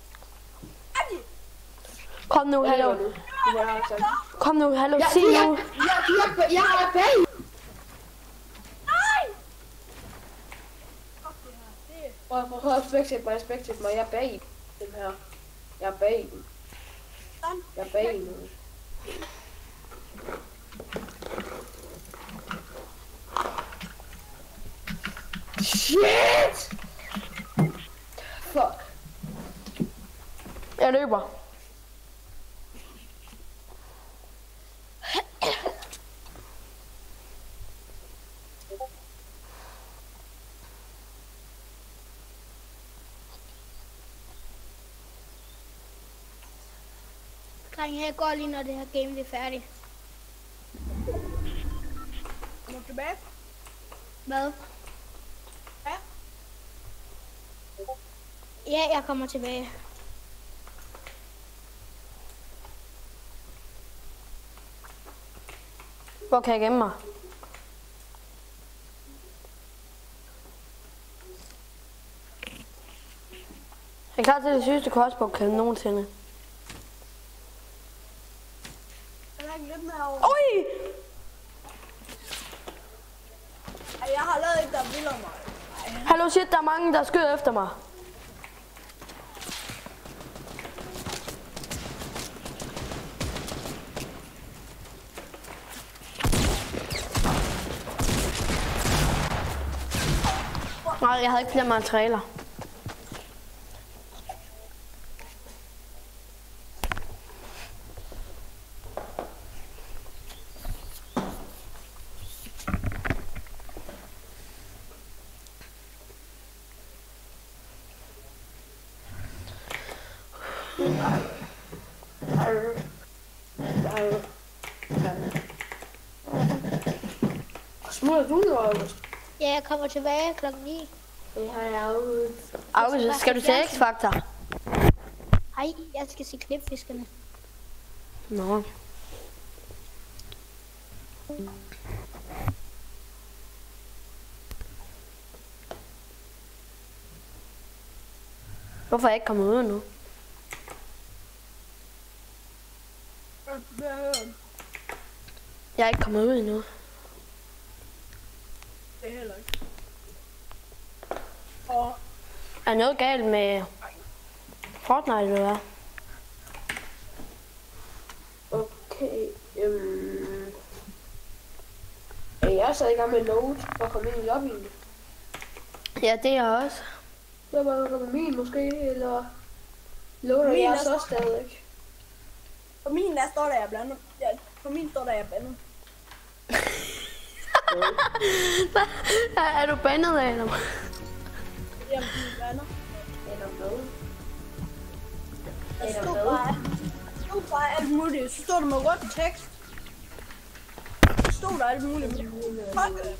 Kom nu, hallo. Du var her, tak. Kom nu, hallo. Jeg Sig nu. er bag. Prøv at spectate mig. Jeg er bag dem her. Jeg er bag dem. Jeg er bag dem. Shit! Fuck. Jeg løber. Drenge, jeg går lige, når det her game det er færdigt. Kommer du tilbage? Hvad? Ja. Ja, jeg kommer tilbage. Hvor kan jeg gemme mig? Jeg er klar til det sygeste crossbow-kill nogensinde. Jeg har ikke lidt med herovre. Oj! Ej, jeg har lavet et, der vilder mig. Hallo, shit, der er mange, der skyder efter mig. Nej, jeg havde ikke flere materialer. Smutter du nu, August? Ja, jeg kommer tilbage klokken 9. Det har jeg August. August, skal du til X-Factor? Hej, jeg skal se klipfiskerne. Nå. Hvorfor er jeg ikke kommet ud nu? Jeg er ikke kommet ud endnu. Det er heller ikke. Og Er noget galt med Fortnite eller hvad? Okay, jeg er så i gang med Note for at komme ind i lobbyen. Ja, det er jeg også. Så var der min måske, eller låner Min jeg er så stadig. på min der står der, jeg er blandet. Ja, på min står der, jeg er bandet. Er du bandet af dem? Jamen, de er blandet. Eller hvad? Der Eller stod hvad? bare alt muligt. Så stod der med rødt tekst. Så stod der alt muligt. Fuck.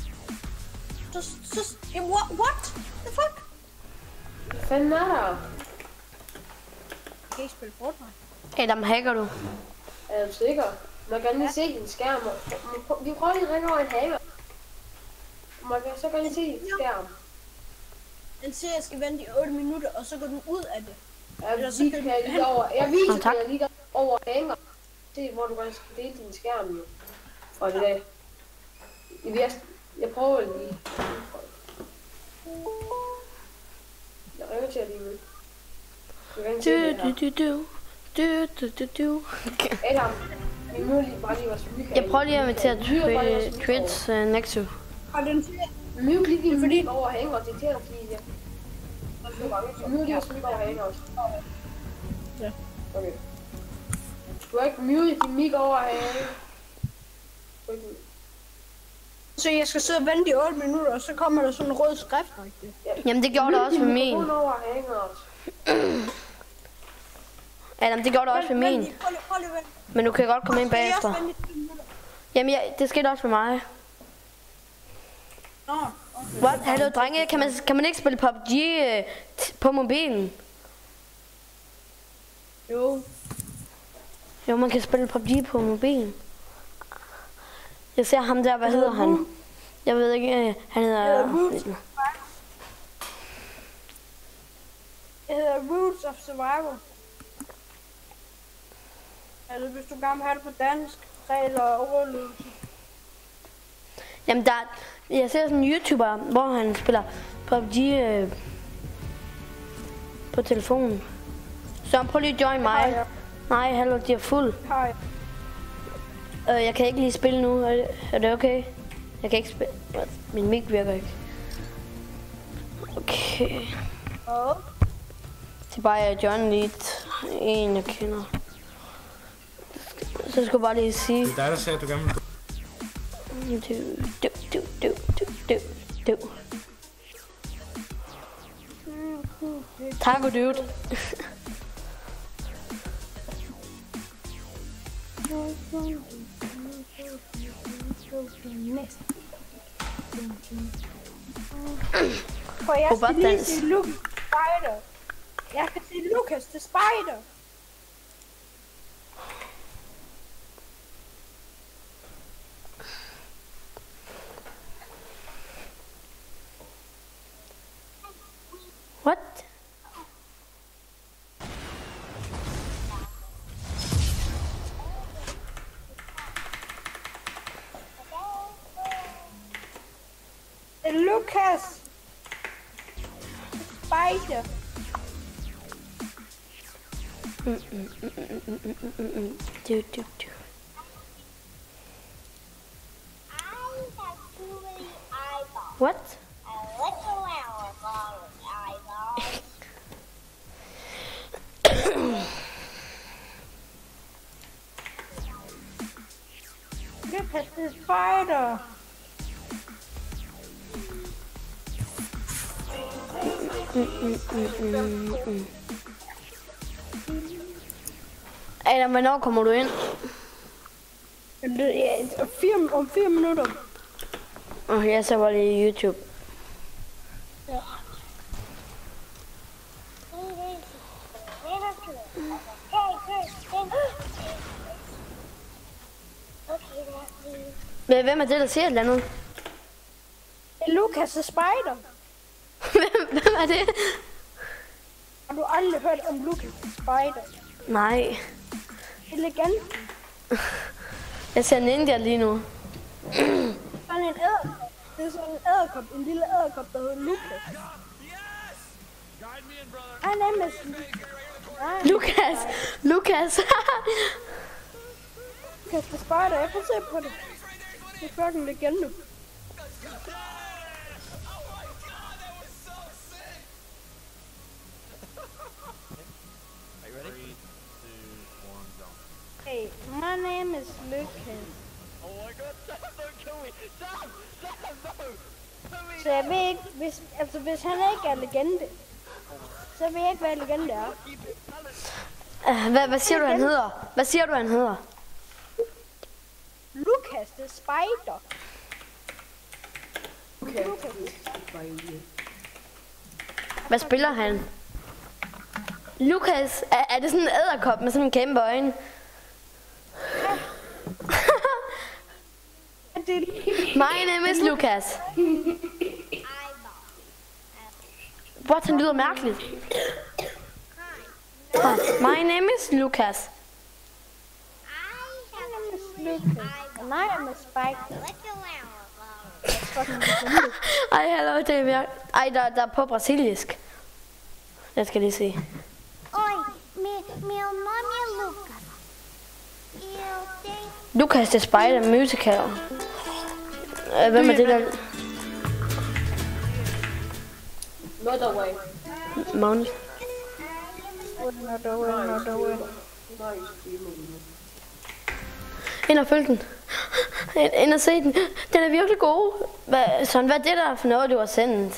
What? The fuck? Hvad fanden er der? Jeg kan ikke spille Fortnite. Adam, hacker du? Er du sikker? Man kan lige se din skærm. Vi prøver lige at ringe over en haver. Man kan så kan lige se din skærm. Den siger, at jeg skal vente i 8 minutter, og så går den ud af det. Jeg viser jer lige over hænger. Se, hvor du kan dele din skærm nu. Og det jeg prøver lige. Jeg ringer til jer lige nu. Adam, vi må lige bare lige være smyg. Jeg prøver lige at invitere Twitch Nexus. Og den siger, mute lige din mic over hænger, det er til at fordi jeg. Mute lige smyg over hænger også. Ja. Okay. Du har ikke mute din mic over hænger. så jeg skal sidde og vente i 8 minutter, og så kommer der sådan en rød skrift. Jamen det gjorde det også med min. Adam, det gjorde det også med min. Men du kan godt komme ind bagefter. Jamen det skete også med mig. What? Hallo drenge, kan man ikke spille PUBG på mobilen? Jo. Jo, man kan spille PUBG på mobilen. Jeg ser ham der, hvad hedder han? Jeg ved ikke, han hedder... Det hedder Roots of Survival. Altså hvis du gerne vil have det på dansk, regler og overlevelse. Jamen jeg ser sådan en YouTuber, hvor han spiller PUBG på telefonen. Så prøv lige at join mig. Nej, hallo, de er fuld. Hej. Jeg kan ikke lige spille nu, er det okay? Jeg kan ikke spille, min mic virker ikke. Okay. Det er bare at join lige en jeg kender. Så skal jeg bare lige sige. Det er dig, der sagde, at du gerne vil. Taco dude. For jeg skal lige se Lucas Spider. Jeg kan se Lucas the Spider. What? Lucas Spider. What? Lucas the Spider. Adam, hvornår kommer du ind? Om 4 minutter. Jeg ser bare lige YouTube. Ja. Hvem er det, der siger et eller andet? Det er Lucas the Spider. Hvem er det? Har du aldrig hørt om Lucas the Spider? Nej. Det er legenden. Jeg ser Ninja lige nu. Sådan en edderkop. Det er sådan en edderkop. En lille edderkop, der hedder Lucas. Han er med Lucas! Lucas the Spider. Jeg får se på det. Det er fucking legende. Hey, my name is Lucas. Oh my god, Sam, don't kill me! Sam! No! Så jeg ved ikke, hvis han ikke er legende, så ved jeg ikke, hvad legende er. Hvad siger du, han hedder? Hvad siger du, han hedder? Lucas the Spider. Lucas. Hvad spiller han? Lucas, er det sådan en edderkop med sådan en kæmpe øjne? Det My name is Lucas. What, han lyder mærkeligt. My name is Lucas. Nej, jeg med Spike. Ej, hallo, det er virkelig... Ej, der er på brasilisk. Jeg skal lige se. Oi, meu nome é Lucas. Eu tenho... Lucas the Spider Musical. Hvem er det der? Norway. Magnus. Ind og følg den. Ind og se den. Den er virkelig god. Hvad er det der for noget, du har sendt?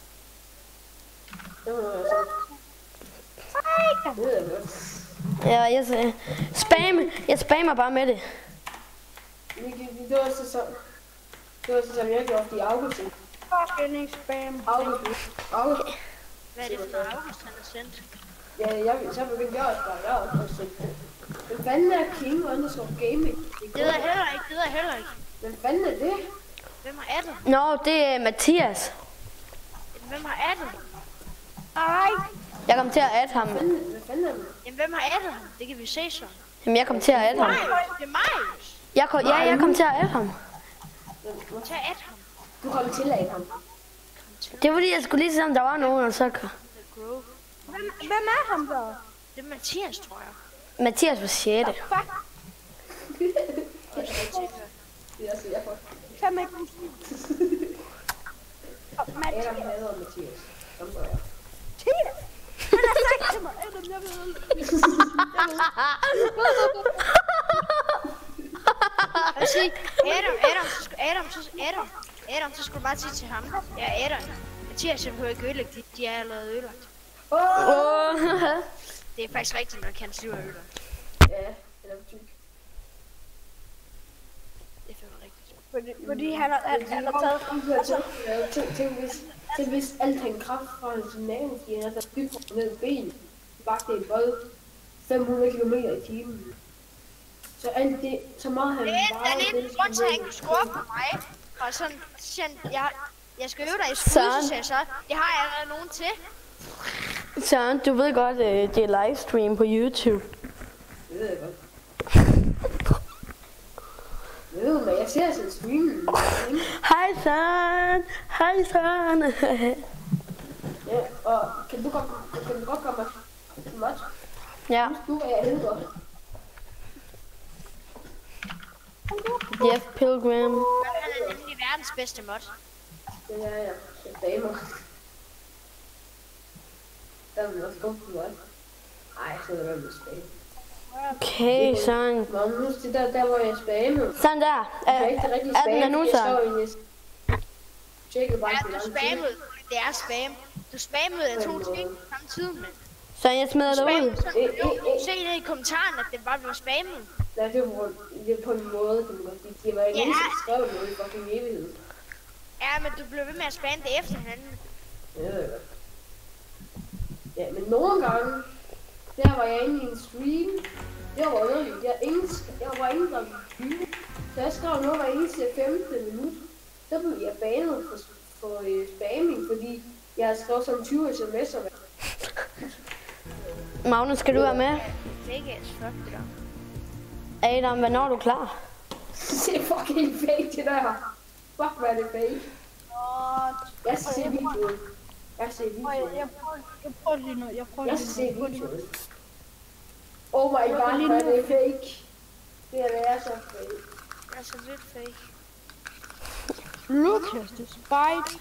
Det må jeg så. Det ved jeg godt. Ja, jeg spammer bare med det. Det var så som jeg gjorde i august. Fucking spam. August. Hvad er det for noget August, han har sendt? Ja, så begyndte jeg også bare. Jeg har også sendt det. Men fanden er King underscore gaming? Det ved jeg heller ikke. Men fanden er det? Hvem har addet? Nå, det er Mathias. Hvem har addet? Ej. Jeg kom til at adde ham. Hvad fanden er det? Jamen, hvem har addet ham? Det kan vi se så. Jamen, jeg kom til at adde ham. Det er Marius. Jeg kom til at adde ham. Tag at ham. Du kommer til at ham. Det var fordi, jeg skulle lige se, om der var nogen, og så... Hvem er ham så? Det er Mathias, tror jeg. Mathias var 6. Det er også jeg får. Hvem er ikke? Adam hader Mathias. Kom så her. Mathias! Han har sagt til mig, Adam, jeg ved. Jeg sige, Adam, så skulle du bare sige til ham. Ja, Adam. Mathias, jeg behøver ikke ødelægge de er allerede ødelagt. Det er faktisk rigtigt, når hans liv er ødelagt. Ja, eller tyk. Det er rigtigt. Fordi han har taget... Tænk hvis alt han kraft fra hans næringsgen, altså dybt ned i ben, bagte en bold 500 km i timen. Så alt det, så meget han Det er en anden grund til, at han kunne score på mig. Og sådan, jeg skal øve dig i skudse, så det har jeg allerede nogen til. Søren, du ved godt, det er livestream på YouTube. Det ved jeg godt. Jeg ved, men jeg ser sådan streamen. Hej Søren! Hej Søren! Ja, og kan du godt komme til mod? Ja. Nu er jeg helt godt. Jeff Pilgrim. Han er nemlig verdens bedste mod. Det er jeg. Det er damer. Der vil også gå på mod. Ej, så er det spam. Okay, Søren. Magnus, det der hvor jeg spammede. Sådan der. Er den der nu, Søren? Tjekkede bare Ja, for du lang tid. spammede. Det er spam. Du spammede af 2 ting samtidig med. Søren, jeg smider dig ud. Se det i kommentaren, at det bare blev spammet. Nej, det er på en måde, kan man godt sige. Det var ikke eneste, der skrev noget i fucking evighed. Ja, men du blev ved med at spamme det efter hinanden. Ja, det er godt. Ja, men nogle gange, der var jeg inde i en stream. Det var underligt. Jeg var inde der ville. Så jeg skrev noget hver eneste 15 minut. Så blev jeg banet for spamming, fordi jeg havde skrevet sådan 20 sms'er. Magnus, skal du være med? Fake as fuck, det der. Adam, hvornår er du klar? Det er fucking fake, det der. Fuck, hvad er det fake? Jeg skal se videoen. Jeg prøver lige nu. Jeg skal se videoen. Oh my god, hvad er det fake? Det er så fake. Det er så lidt fake. Lucas, the Spike.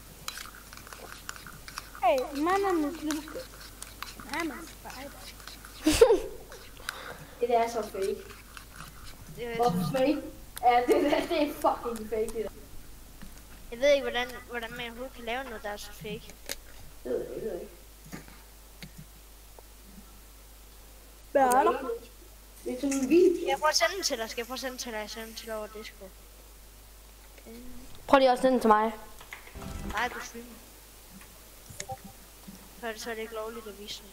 Hey, my name is Lucas. I'm a spider. Det er så fake. Det er Og fake? Ja, det er fucking fake, det der. Jeg ved ikke, hvordan man overhovedet kan lave noget, der er så fake. Det ved jeg ikke. Hvad er der? Det er sådan en video. Jeg prøver at sende den til dig. Skal jeg prøve at sende den til dig? Jeg sender den til dig over Discord. Prøv lige også at sende den til mig. Nej, du streamer. Så er det ikke lovligt at vise den.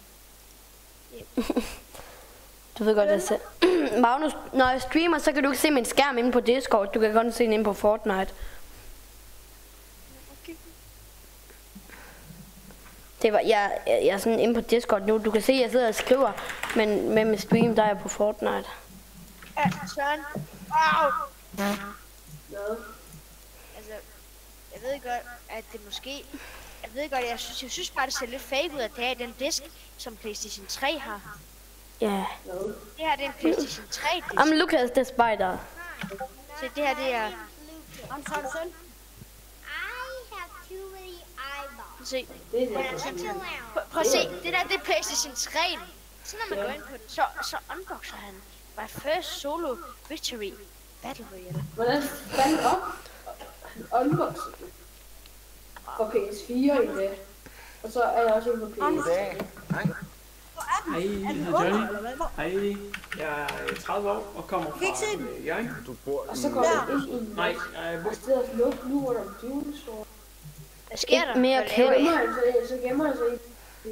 Du ved godt, hvad jeg siger. Magnus, når jeg streamer, så kan du ikke se min skærm inde på Discord. Du kan godt se den inde på Fortnite. Okay. Det var, jeg er sådan inde på Discord nu. Du kan se, at jeg sidder og skriver, men med min stream, der er jeg på Fortnite. Ja, Søren. Wow. Hvad? Altså, jeg ved godt, at det måske... Jeg ved godt, jeg synes bare, det ser lidt fake ud, at det er den disk, som PlayStation 3 har. Ja. Det her, det er en PlayStation 3 disk. I'm Lucas the Spider. Så det her, det er... I'm sorry, son. I have too many eyeballs. Se. Det er Men altså, prøv at se, det der, det er PlayStation 3. Så når man går ind på den, så unboxer han my first solo victory battle royale. Hvordan fandt op? Han unboxede det. For PS4 i det. Og så er jeg også inde på PS4. Hej, jeg hedder Johnny. Hej, jeg er 30 år og kommer fra Hjørring. Og så går jeg ikke ind. Nej, jeg bor I stedet for luft nu, hvor der er djungelstore. Hvad sker der? Mere Så kage. gemmer han sig i.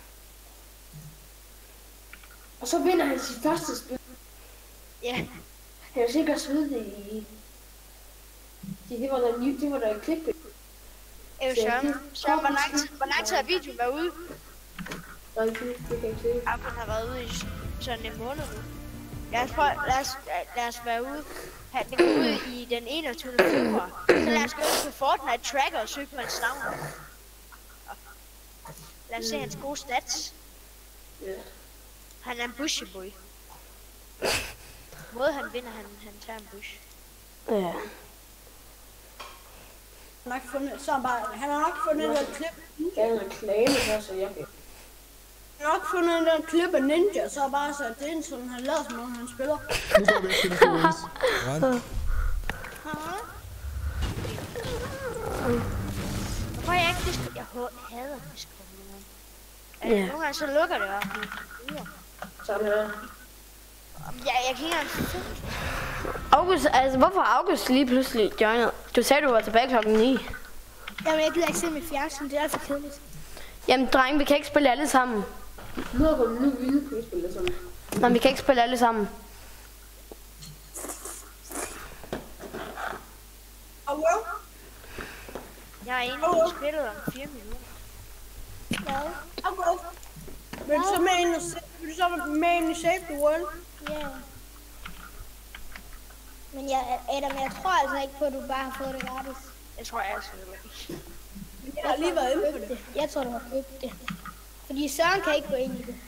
Og så vinder han sit første spil. Ja. Han har sikkert svedet det i... Det var der et klip. Søren, hvor lang tid har videoen været ude? Nej, det kan jeg ikke se. Den har været ude i sådan en måned nu. Lad os være ude. Den går ud i den 21. februar. Så lad os gå ud på Fortnite Tracker og søge på hans navn. Lad os se hans gode stats. Ja. Han er en bushyboy. Måde han vinder, han tager en bush. Ja. Han har nok fundet en klip. Jeg er en reklame her, så jeg kan... Han har nok fundet en klip af Ninja, så bare sat det ind, som han lader som om han spiller. Nu går vi efter det for Wins. Hvorfor er jeg ikke Discord? Jeg hader Discord. Nogle gange så lukker det op. Sådan her. Jeg kan ikke engang... August, altså hvorfor har August lige pludselig joinet? Du sagde, du var tilbage klokken 9. Jamen, jeg gider ikke se mit fjernsyn. Det er alt for kedeligt. Jamen drenge, vi kan ikke spille alle sammen. Nu er vi vilde på at spille sådan. Nej, vi kan ikke spille alle sammen. Jeg er egentlig spillet om 4 minutter. Vil du så med ind i Save the World? Ja. Men jeg tror altså ikke på, at du bare har fået det gratis. Jeg tror jeg altså ikke. Jeg har lige været inde på det. Jeg tror, du har købt det. Fordi Søren kan ikke gå ind i det.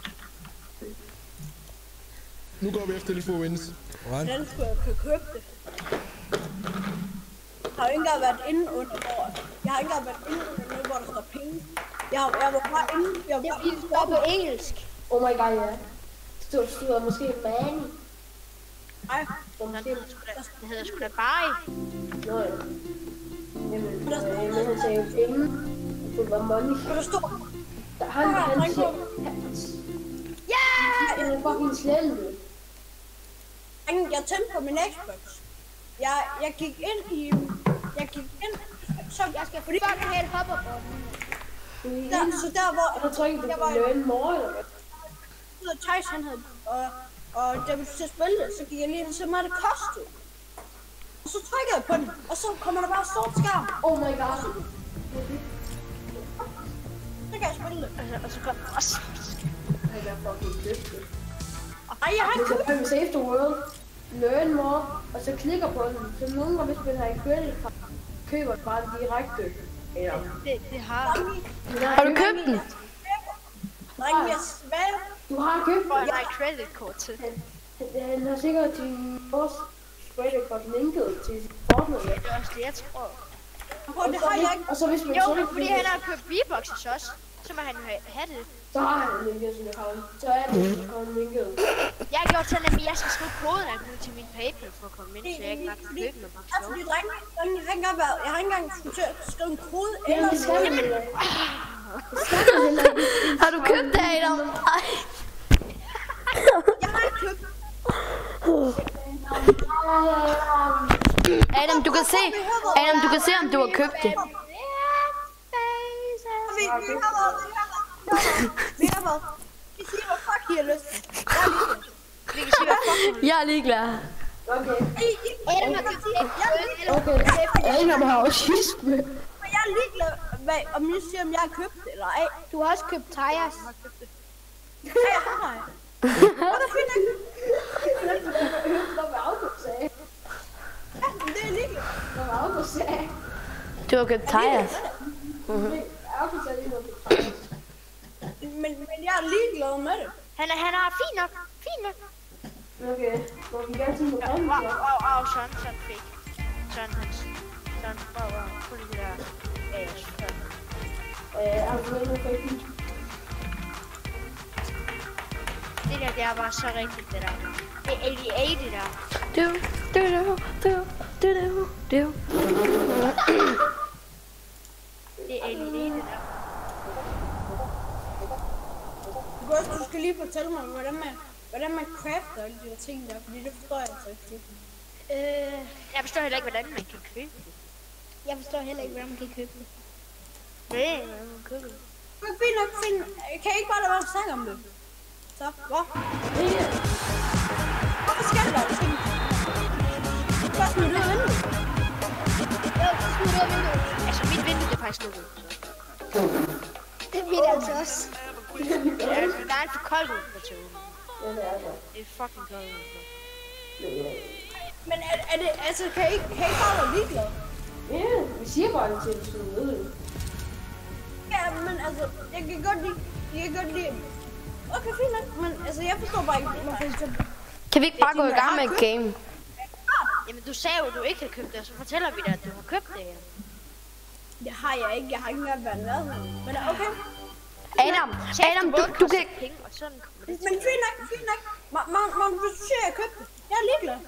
Nu går vi efter det for Wins. Den skulle jeg kunne købe det. Jeg har ikke engang været inde under, hvor der står penge. Jeg var bare inde. Det er fordi, det står på engelsk. Oh my god, ja. Det stod måske Bani. Nej. Det hedder sgu da bare. Nå ja. Jamen, han sagde jo penge. Det var money. Og der står... Han siger... Ja! Han er fucking slældet. Jeg tændte på min Xbox. Jeg gik ind... Så Jeg skal fucking have et hopperbord. så der hvor... Jeg tror ikke, du kan løbe en morgen, eller hvad? Så Thijs, han havde... Og da vi skulle spille det, så gik jeg lige ind og så meget det kostede. Og så trykkede jeg på den, og så kommer der bare sort skærm. Oh my god. Så kan jeg spille det. Og så kommer også... Jeg har fucking købt det. Ej, jeg har ikke købt det. Save the world. Learn more. Og så klikker på den. Så nogen gange, hvis man har en credit card, køber den bare direkte. Ja. Det har... Har du købt den? Drenge, jeg svæver. Du har købt den? Jeg har et creditkort til. Han har sikkert din vores creditkort linket til sit Fortnite. Det er også det, jeg tror. Det har jeg ikke. Og så hvis man jo, fordi han har købt V-boxes også, så må han jo have det. Så har han linket sin account. Så er det linket. Jeg har gjort sådan, at jeg skal skrive koden til min PayPal for at komme ind, så jeg ikke bare kan købe noget. Altså, de drenge, jeg har ikke engang skulle til at skrive en kode eller noget. Har du købt det, Adam? Jeg har ikke købt. Adam, du kan se, om du har købt det. Vi har været. Vi siger, hvad fuck I har lyst til. Vi kan sige, hvad fuck Jeg er ligeglad. Okay. Adam har købt det. Okay. Adam har også sidst med. Jeg er ligeglad, om jeg siger, om jeg har købt det eller ej. Du har også købt Thijers. Ja, jeg har. Hvor er fint nok. Det er ligegyldigt. Du har købt Thijers. Men jeg er ligeglad med det. Han er fint nok. Okay, må vi gerne sige noget andet? Wow, sådan fik. Sådan hans. Sådan, wow, på det der. Ja, jeg synes Har du noget fake? det der var så rigtigt, det der. Det er 88, det der. Du. Det er 88, det der. Du skal lige fortælle mig, hvordan man crafter alle de der ting der, fordi det forstår jeg altså ikke. Jeg forstår heller ikke, hvordan man kan købe det. Jeg forstår heller ikke, hvordan man kan købe det. Nej, hvordan man kan købe det. Men fint nok, kan I ikke bare lade være at snakke om det? Så, hvor? Hvorfor skal det være ting? Bare smid det ud af vinduet. Jo, smid det ud af vinduet. Altså, mit vindue det er faktisk lukket. Det er mit altså også. Der er en for koldt ud på tøven. Ja, det er det. Det er fucking koldt ud. Men er det, altså, kan I bare være ligeglade? Ja, vi siger bare det til, at du skal ved det. Ja, men altså, jeg kan godt lide... Okay, fint nok, men altså, jeg forstår bare ikke, hvorfor for eksempel... Kan vi ikke bare gå i gang med et game? Jamen, du sagde jo, at du ikke har købt det, og så fortæller vi dig, at du har købt det her. Det har jeg ikke. Jeg har ikke engang været med. Men okay. Adam, du kan... Penge, og sådan kommer det Men fint nok. Man, hvis du siger, at jeg købte det. Jeg er ligeglad.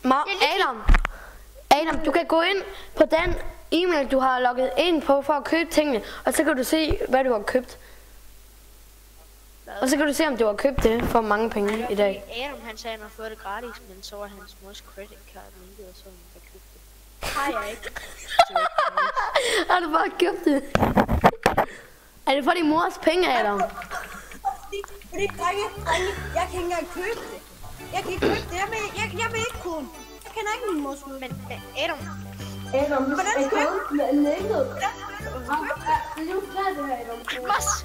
Adam, du kan gå ind på den e-mail, du har logget ind på for at købe tingene, og så kan du se, hvad du har købt. Og så kan du se, om du har købt det for mange penge i dag. Adam, han sagde, at han har fået det gratis, men så var hans mors credit card linket, og så har købt det. Har jeg ikke. Har du bare købt det? Er det for din mors penge, Adam? Fordi drenge, jeg kan ikke engang købe det. Jeg kan ikke købe det. Jeg vil ikke kun. Jeg kender ikke min mors ud. Men Adam, hvordan skal jeg købe det? Lægget. Det er jo klart det her, Adam. Mas!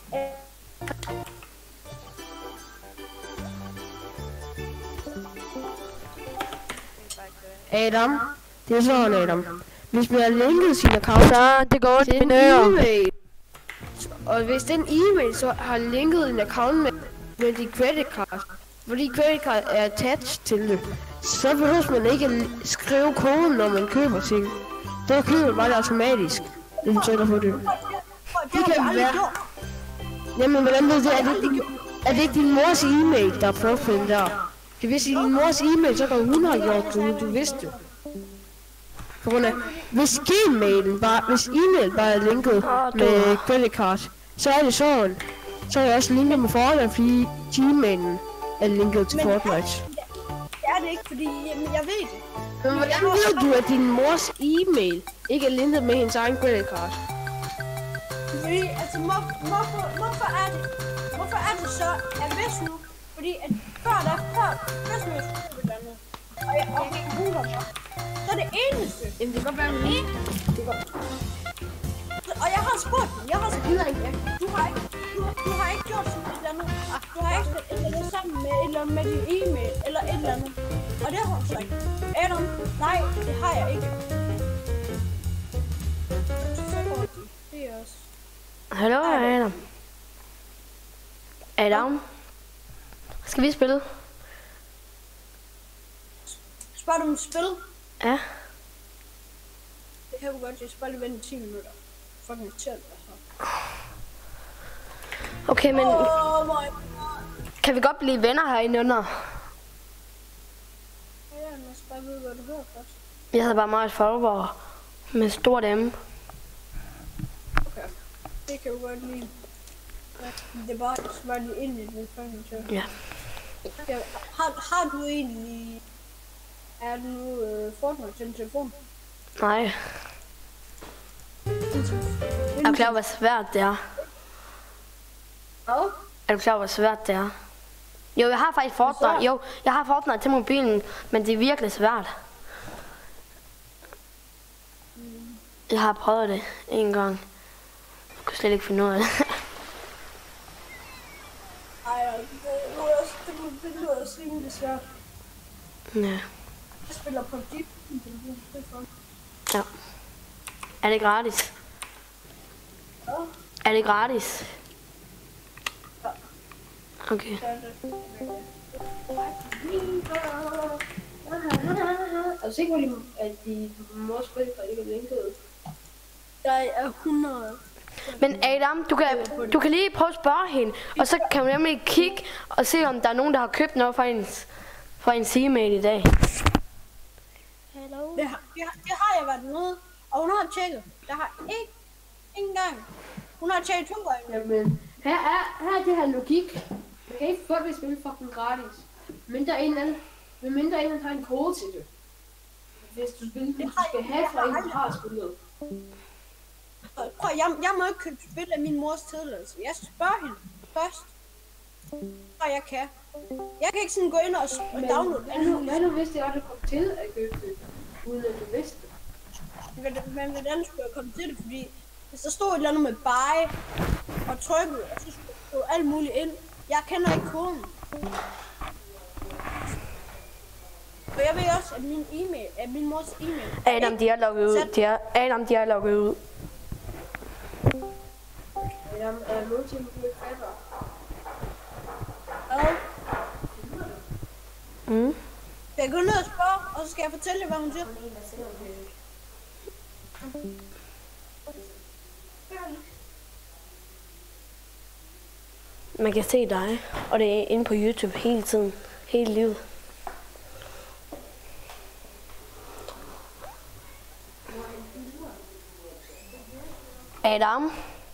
Adam, det er sådan, Adam. Hvis man har linket sin account, så det går til en e-mail. Og hvis den e-mail så har linket en account med din credit card, fordi credit card er attached til det, så behøver man ikke at skrive koden, når man køber ting. Så køber man bare automatisk, når man trykker på det. Det kan være... Jamen, hvordan ved det? Er det ikke din mors e-mail, der er profil der? Hvis i din mors e-mail, så kan hun have gjort det, du vidste. På grund af, hvis e-mailen bare er linket med credit card, så er det sådan. Så er jeg også linket med Fortnite, fordi Gmailen er linket til Fortnite. Det er det ikke, fordi jeg ved det. Men hvordan ved du, at din mors e-mail ikke er linket med hendes egen credit card? Fordi, altså, hvorfor er det så, at hvis nu, fordi at hvis nu jeg skulle købe et andet, og jeg ikke bruger det, så er det eneste. Jamen, det kan godt være en Og jeg har spurgt dem, du har ikke gjort sådan et eller andet, du har ikke et eller andet sammen med et eller andet med din e-mail, eller et eller andet. Og det har hun sagt, Adam, nej, det har jeg ikke. Så går det er også. Hallo, Adam. Adam? Skal vi spille? Spørger du om spil? Ja. Det kan du godt, jeg spørger lige vente 10 minutter. Fucking irriterende, altså. Okay, men... Kan vi godt blive venner herinde under? Ja, jeg skal bare vide, hvad du hører først. Jeg havde bare meget follower med stort M. Okay, det kan du godt lide. Det er bare lige ind i den fucking tør. Ja. Har du egentlig... Er du nu Fortnite til en telefon? Nej. Er du klar, hvor svært det er? Hvad? Er du klar, hvor svært det er? Jo, jeg har faktisk Fortnite. Jo, jeg har Fortnite til mobilen, men det er virkelig svært. Jeg har prøvet det en gang. Jeg kunne slet ikke finde ud af det. Ej, det lyder også rimelig svært. Ja. Jeg spiller på Deep. Ja. Er det gratis? Ja. Er det gratis? Ja. Okay. Er du sikker på, at de må spille for ikke linket? Jeg er 100. Men Adam, du kan lige prøve at spørge hende, og så kan man nemlig kigge og se, om der er nogen, der har købt noget fra en e-mail i dag. Hallo? Det har jeg været nede, og hun har tjekket. Jeg har ikke engang. Hun har tjekket 2 gange. Jamen, her er det her logik. Man kan ikke få det spil fucking gratis. Mindre en anden har en kode til det. Hvis du skal have fra en, der har spillet. Prøv, jeg må ikke købe spil af min mors tilladelse. Jeg skal spørge hende først. Og jeg kan. Jeg kan ikke sådan gå ind og downloade. Hvad nu hvis det er, du kom til at købe det, uden at du vidste det? Men hvordan skulle jeg komme til det? Fordi hvis der stod et eller andet med buy og trykket, og så skulle jeg få alt muligt ind. Jeg kender ikke koden. Og jeg ved også, at min e-mail, at min mors e-mail... Adam, de har logget ud. Adam, de har logget ud. Adam, er der nogen ting, du ikke fatter? Ja. Mm. Jeg går ned og spørger, og så skal jeg fortælle, hvad hun siger. Man kan se dig, og det er inde på YouTube hele tiden. Hele livet. Adam?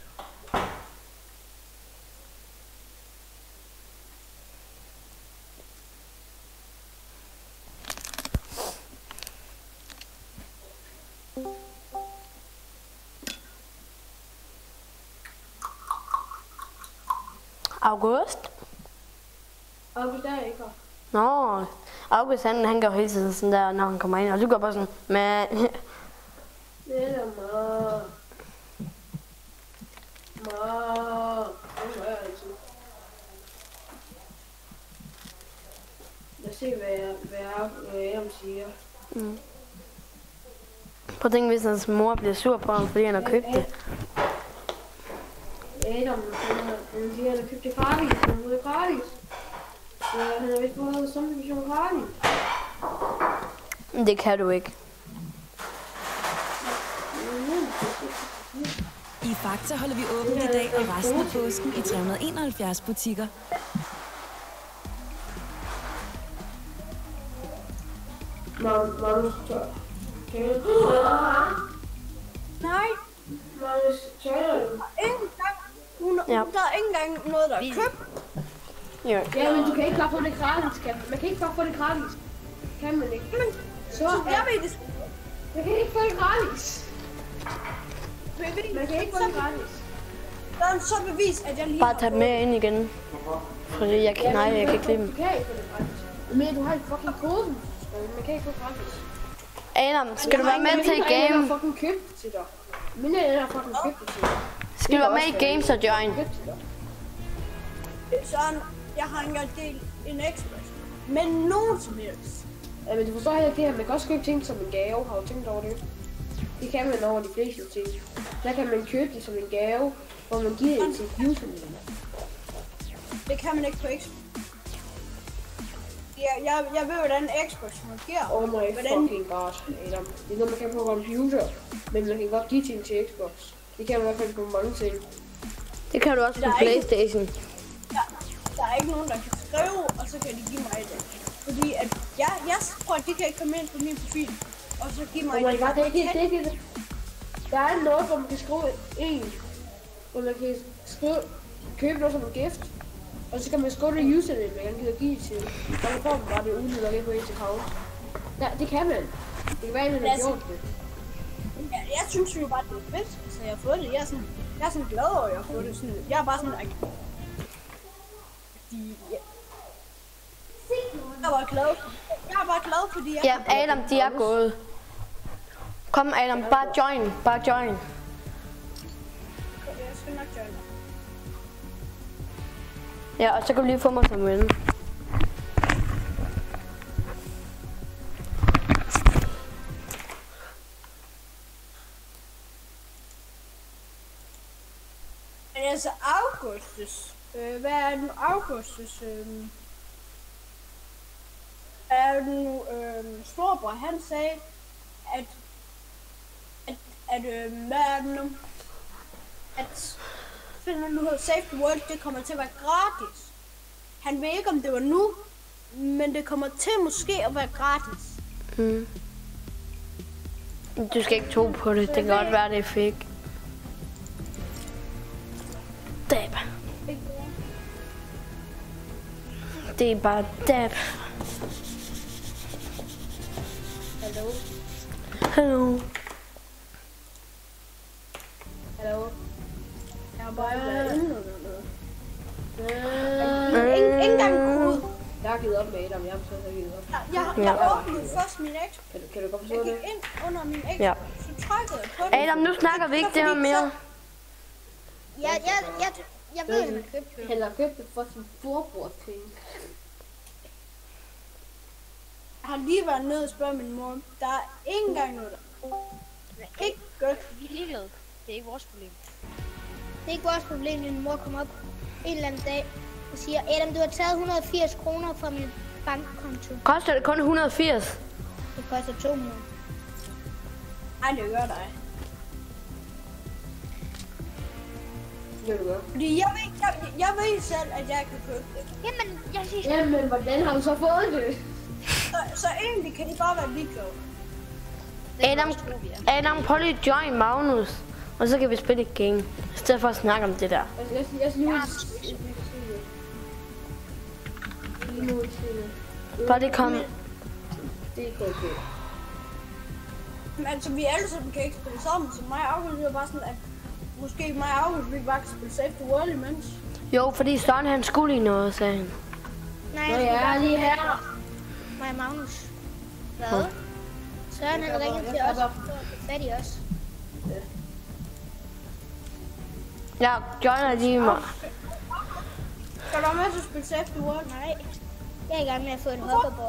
August? August er ikke her. Nå, August han går hele tiden sådan der, når han kommer ind, og du går bare sådan, men... Det er mor. Mor. Det er altid. Lad os se, hvad Adam siger. Mm. Prøv at tænke, hvis hans mor bliver sur på ham, fordi han har købt det. Adam, han siger, han har købt det gratis. Han har fået det gratis. Så han har vist fået submission gratis. Det kan du ikke. I Fakta holder vi åbent i dag og resten af påsken i 371 butikker. Magnus tør. Nej. Magnus tør. Hun der er ikke engang noget, der er købt. Ja, men du kan ikke bare få det gratis, kan man? Man kan ikke bare få det gratis. Kan man ikke? Men, så jeg ved det. Man kan ikke få det gratis. Man kan ikke få det gratis. Der er så bevis, at jeg lige bare tag dem med ind igen. Fordi jeg kan, nej, jeg kan ikke lide dem. Du kan ikke få det gratis. Men du har en fucking kode. Man kan ikke få det gratis. Adam, skal du være med til et game? Jeg har fucking købt det til dig. Men jeg har fucking købt det til dig. Skal du være med i game, så join? Sådan, jeg har ikke engang delt en Xbox. Men nogen som helst. Ja, men du forstår heller ikke det her. Man kan også købe ting som en gave. Har du tænkt over det? Det kan man over de fleste ting. Der kan man købe det som en gave, hvor man giver det til username. Det kan man ikke på Xbox. Jeg ved, hvordan Xbox fungerer. Oh my fucking god, Adam. Det er noget, man kan på computer. Men man kan godt give ting til Xbox. Det kan man i hvert fald på mange ting. Det kan du også på PlayStation. Der er ikke nogen, der kan skrive, og så kan de give mig det. Fordi at jeg tror, at de kan ikke komme ind på min profil, og så give mig det. Det er ikke det. Der er noget, hvor man kan skrive hvor man kan købe noget som en gift, og så kan man skrive det username, man kan give til. Og så får man bare det uden at på ens account. Ja, det kan man. Det kan være, at man har gjort det. Jeg synes jo bare, det er fedt, så jeg har fået det. Jeg er sådan glad over, at jeg har fået det. Sådan, jeg er bare sådan, jeg var glad. Jeg er bare glad, fordi jeg... Ja, Adam, de er gået. Kom, Adam, bare join. Bare join. Joiner. Ja, og så kan du lige få mig som ven. Men altså Augustus, hvad er nu Augustus? Er nu storebror, han sagde, at hvad er det nu? At finder nu hedder Save the World, det kommer til at være gratis. Han ved ikke, om det var nu, men det kommer til måske at være gratis. Mm. Du skal ikke tro på det, det kan godt være, det er fake. Dab. Det er bare dab. Hallo? Hallo? Hallo? Jeg har bare ikke været inde eller noget. Ikke engang kode. Jeg har givet op med Adam, jeg har forsøgt at give op. Jeg åbnede først min X. Kan du godt forstå det? Jeg gik ind under min X, Ja. så trykkede jeg på den. Adam, nu snakker vi ikke det her mere. Jeg ved, at han har købt det. Han har købt det for sin forbrors penge. Jeg har lige været nede og spørge min mor. Der er ikke engang noget der. Ikke godt. Vi er ligeglade. Det er ikke vores problem. Det er ikke vores problem, når min mor kommer op en eller anden dag og siger, Adam, du har taget 180 kroner fra min bankkonto. Koster det kun 180? Det koster 200. Ej, det gør dig. Det du gør. Fordi jeg ved selv, at jeg kan købe det. Jamen, jeg siger... Jamen, hvordan har du så fået det? Så egentlig kan de bare være ligeglade. Adam, prøv lige at join Magnus. Og så kan vi spille et game. I stedet for at snakke om det der. Jeg Bare det kom. Det er okay. Men altså, vi alle sammen kan ikke spille sammen, så mig og August er bare sådan, at måske mig og August vi bare kan spille Save the World imens. Jo, fordi Søren han skulle lige noget, sagde han. Nej, jeg er lige her. Mig og Magnus. Hvad? Søren han ringede til os for at få fat i os. Ja, joiner lige mig. Skal du have med til at spille Save the World? Nej. Jeg er i gang med at få et hoverboard.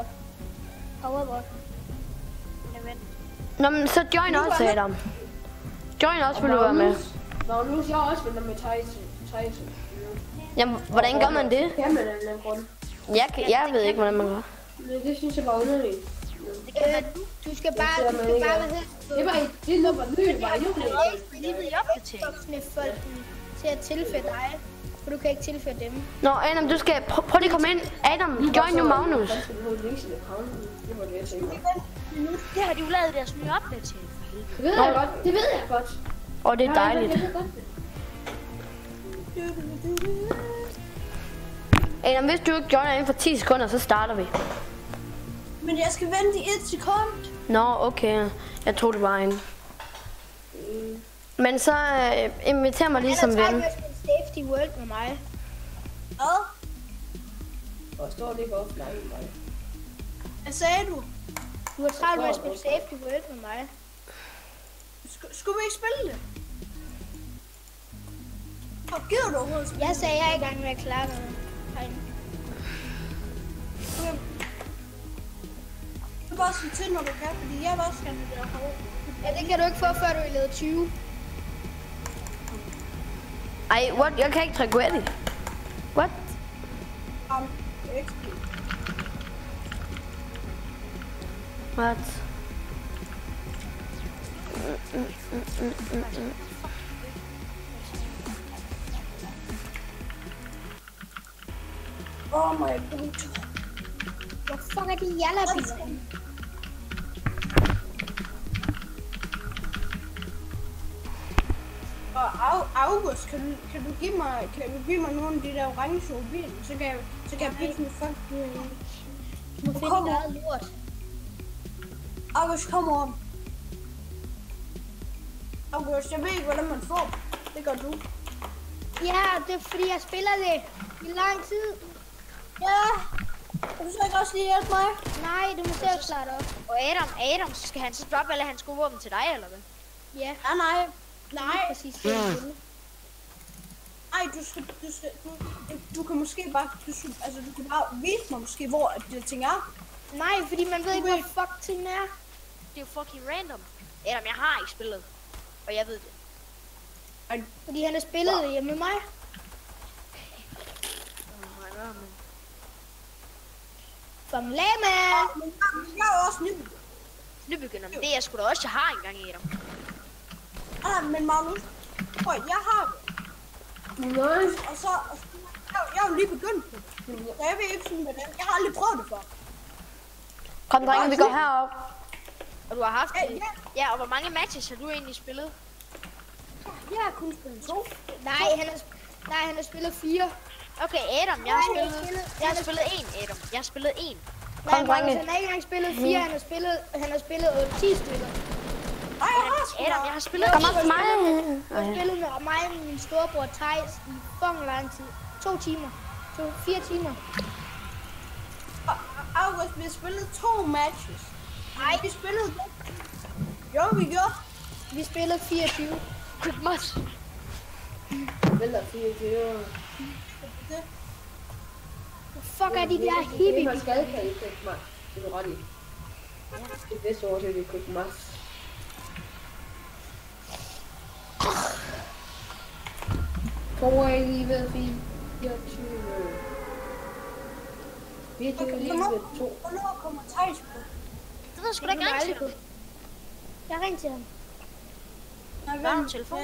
Jamen. Nå, men så join også, Adam. Join også, vil du være med. Magnus, jeg også spiller med Tyson. Jamen, hvordan gør man det? Kan man af en eller anden grund. Jeg ved ikke, hvordan man gør. Men det synes jeg var underligt. Du skal bare Det er noget, det var jo Livet i opdatering. folk til at tilfælde dig. For du kan ikke tilfælde dem. Nå, Adam, du skal... Prøv lige at komme ind. Adam, join nu Magnus. Det har de jo lavet deres nye opdatering. Det ved jeg godt. Det ved jeg godt. Og det er dejligt. Adam, hvis du ikke joiner inden for 10 sekunder, så starter vi. Men jeg skal vente i 1 sekund. Nå, okay. Jeg tror det var en. Men så inviter mig lige som ven. Han har Safety World med mig. Hvad? Og står det ikke offline. Hvad sagde du? Du har travlt med at spille Safety World med mig. Skulle vi ikke spille det? Og gider du overhovedet spille? Jeg sagde, jeg er i gang med at klare noget herinde. Okay. Du kan bare sige til, når du kan, fordi jeg vil også gerne have det herovre. Ja, det kan du ikke få, før du er level 20. Ej, what? Jeg kan ikke trykke ready. What? What? Oh my god. Hvor fuck er de jallerbiler? Og August, kan du give mig nogle af de der orange mobiler, så kan jeg bytte med folk. Du må finde dit eget lort. August, kom over. August, jeg ved ikke, hvordan man får. Det gør du. Ja, det er fordi, jeg spiller det i lang tid. Ja. Kan du så ikke også lige hjælpe mig? Nej, du må selv klare det op. Og Adam, skal han så droppe alle hans gode våben til dig, eller hvad? Ja. Nej. Nej. Præcis det, jeg ville. Nej, du kan måske bare, du kan bare vise mig måske, hvor de ting er. Nej, fordi man ved ikke, hvor fuck tingene er. Det er jo fucking random. Adam, jeg har ikke spillet. Og jeg ved det. Fordi han har spillet det hjemme med mig. Som lame! Jeg er også nybegynder, men det er jeg sgu da også, jeg har engang i dem. Men Magnus, prøv, jeg har det. Nice. Og så jeg er jo lige begyndt på det. Så jeg ved ikke sådan, hvordan. Jeg har aldrig prøvet det før. Kom, drenge, vi går herop. Og du har haft det? Ja, og hvor mange matches har du egentlig spillet? Jeg har kun spillet 2. Nej, han har spillet 4. Okay, Adam, jeg har spillet 1, Adam. Jeg har spillet 1. Nej, Magnus, han har ikke engang spillet 4, han har spillet 10 stykker. Adam, jeg har spillet 10. Kom op til mig. Jeg har spillet med mig og min storebror Thijs i fucking lang tid. 2 timer. 4 timer. August, vi spillede 2 matches. Nej, vi spillede det. Jo, vi gjorde. Vi spillede 24. Quick match. Vælter 24. Fuck er de der hippie? Det man skal kalde quick match. Det er du ret i. Det bedste ord til det quick match. Tror jeg lige ved 24. 24 lige ved 2. Hvornår kommer Thijs på? Det ved jeg sgu da ikke engang til. Jeg ringer til ham. Nej, hvad er en telefon?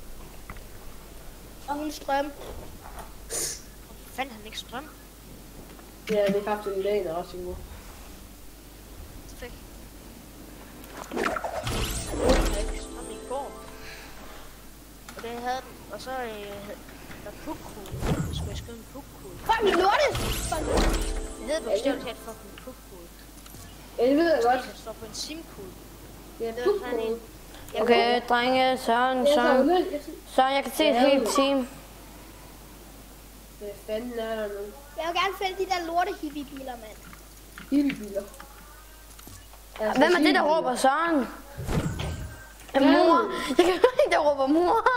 Og hun strøm. Fandt han ikke strøm? Ja, det er faktisk en dag, der også i mor. Så fik. Jeg havde ikke strøm i går. Og det havde den. Og så der pukkode. Så skulle jeg skrive en pukkode. Fucking lortet! Det hedder bogstaveligt talt fucking pukkode. Ja, det ved jeg godt. Det står på en simkode. Det er pukkode. Okay, drenge, Søren, jeg kan se et helt team. Hvad fanden er der nu? Jeg vil gerne finde de der lorte hippie-biler, mand. Hippie-biler? Hvem er det, der råber Søren? Mor. Jeg kan ikke, der råber mor.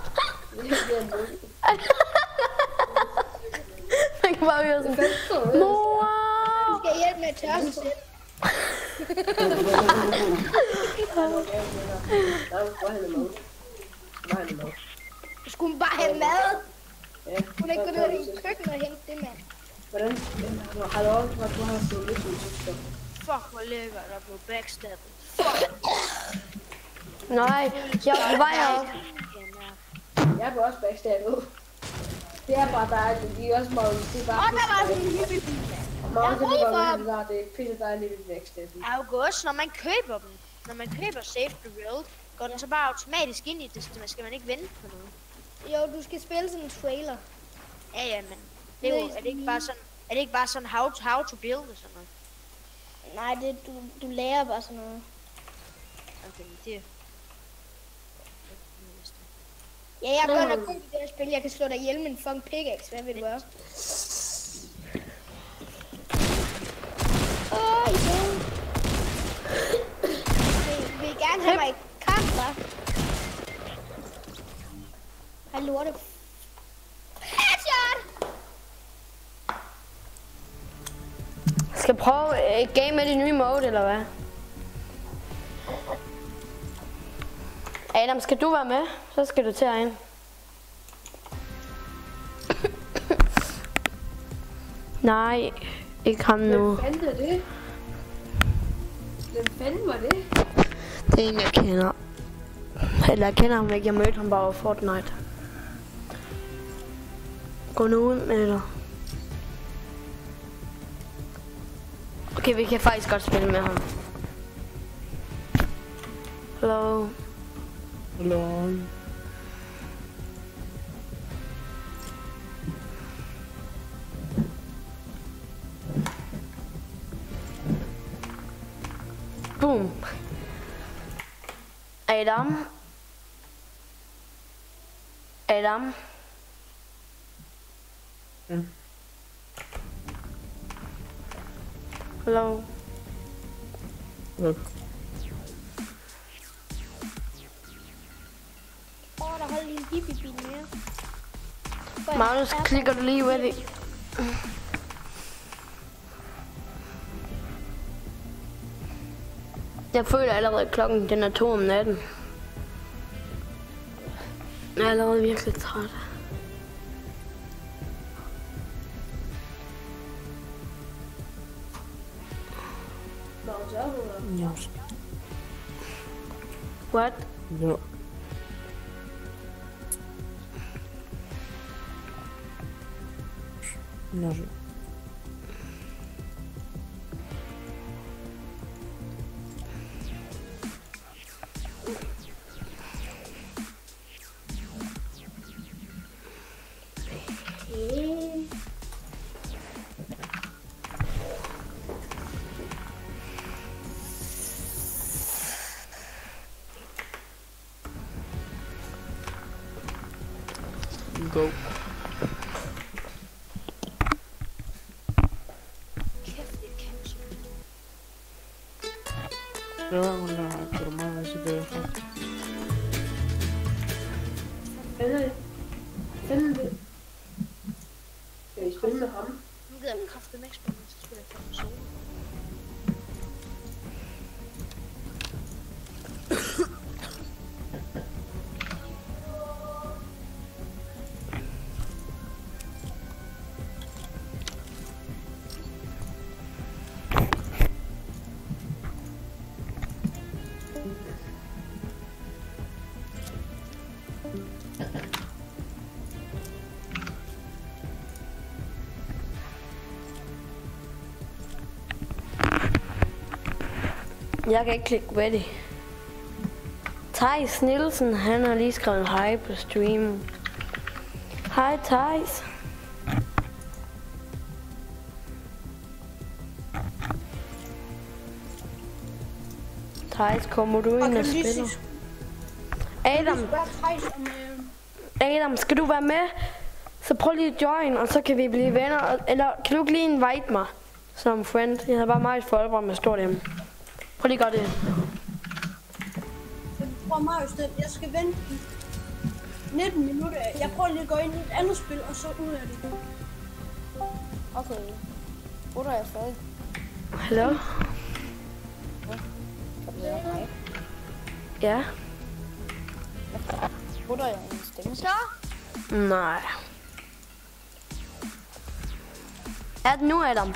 Man kan bare høre sådan, mor. Du skal hjælpe med at tørre sig selv. Skulle hun bare have mad? Ja. Hun er ikke gået ned i køkkenet og hente det, mand. Hvordan? Har du også set lidt ud? Fuck, hvor lækker der blev backstabbet. Fuck. Nej, jeg er på vej op. Jeg er også backstabbet. Det er bare dejligt, de er også meget, det er bare... Og der var sådan en hippie-bil. Meget det er det er pisse dejligt ved backstabbet. August, når man køber dem, når man køber Save the World, går den så bare automatisk ind i det, så skal man ikke vente på noget. Jo, du skal spille sådan en trailer. Ja, men det er jo, er det ikke bare sådan, how to build og sådan noget? Nej, det du lærer bare sådan noget. Okay, det. Ja, jeg gør nok kun i det her spil. Jeg kan slå dig ihjel med en fucking pickaxe. Hvad vil du gøre? Vil I gerne have mig i kamp, hva'? Hej, lorte. Headshot! Skal prøve et game med det nye mode, eller hvad? Adam, skal du være med? Så skal du til herind. Nej, ikke ham nu. Hvem fanden er det? Hvem fanden var det? Det er en, jeg kender. Eller jeg kender ham ikke, jeg mødte ham bare over Fortnite. Gå nu ud med dig. Okay, vi kan faktisk godt spille med ham. Hello. Hello. Boom. Adam. Adam. Hello. Look. Der holdt en hippie-bil mere. Magnus, klikker du lige ud i? Jeg føler allerede klokken, den er 2 om natten. Jeg er allerede virkelig træt. Yes. What? No. No. Go. Pero vamos a tu hermano si te deja. Skal vi spille med ham? Nu gider jeg kraftedeme ikke spille, så spiller jeg for solo. Jeg kan ikke klikke ready. Thijs Nielsen, han har lige skrevet hej på streamen. Hej Thijs. Thijs, kommer du ind og spiller? Adam, skal du være med? Så prøv lige at join, og så kan vi blive venner. Eller kan du ikke lige invite mig som friend? Jeg har bare meget forældre med stort hjemme. Prøv lige at gøre det. Prøv mig jo jeg skal vente 19 minutter. Jeg prøver lige at gå ind i et andet spil, og så ud af det. Okay. Hvor er jeg stadig? Hallo? Ja? Hvor er jeg en stemme? Så? Nej. Er det nu, Adam?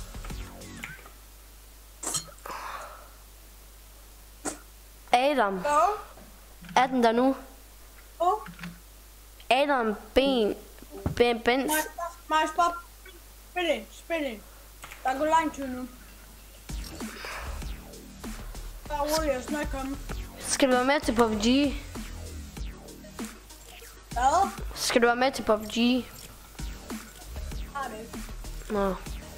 Adam. Er den der nu? Adam Benz. Mads Bob. Spil ind. Der går lang tid nu. Der er roligt, jeg snart komme. Skal du være med til PUBG? Hvad? Skal du være med til PUBG? Har det ikke. Nå.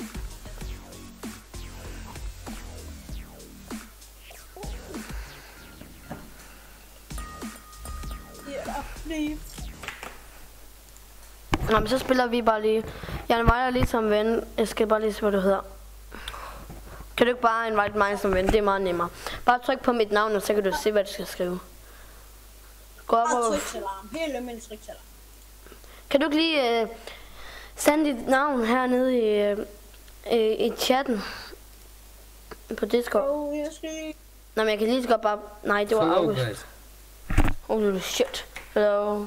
Nå, men så spiller vi bare lige. Jeg inviterer lige som ven. Jeg skal bare lige se, hvad du hedder. Kan du ikke bare invite mig som ven? Det er meget nemmere. Bare tryk på mit navn, og så kan du se, hvad du skal skrive. Gå op og... Helt almindelig tryksalarm. Kan du ikke lige sende dit navn hernede i chatten? På Discord? Jo, jeg skal lige... Nå, men jeg kan lige så godt bare... Nej, det var August. Oh shit. Hello.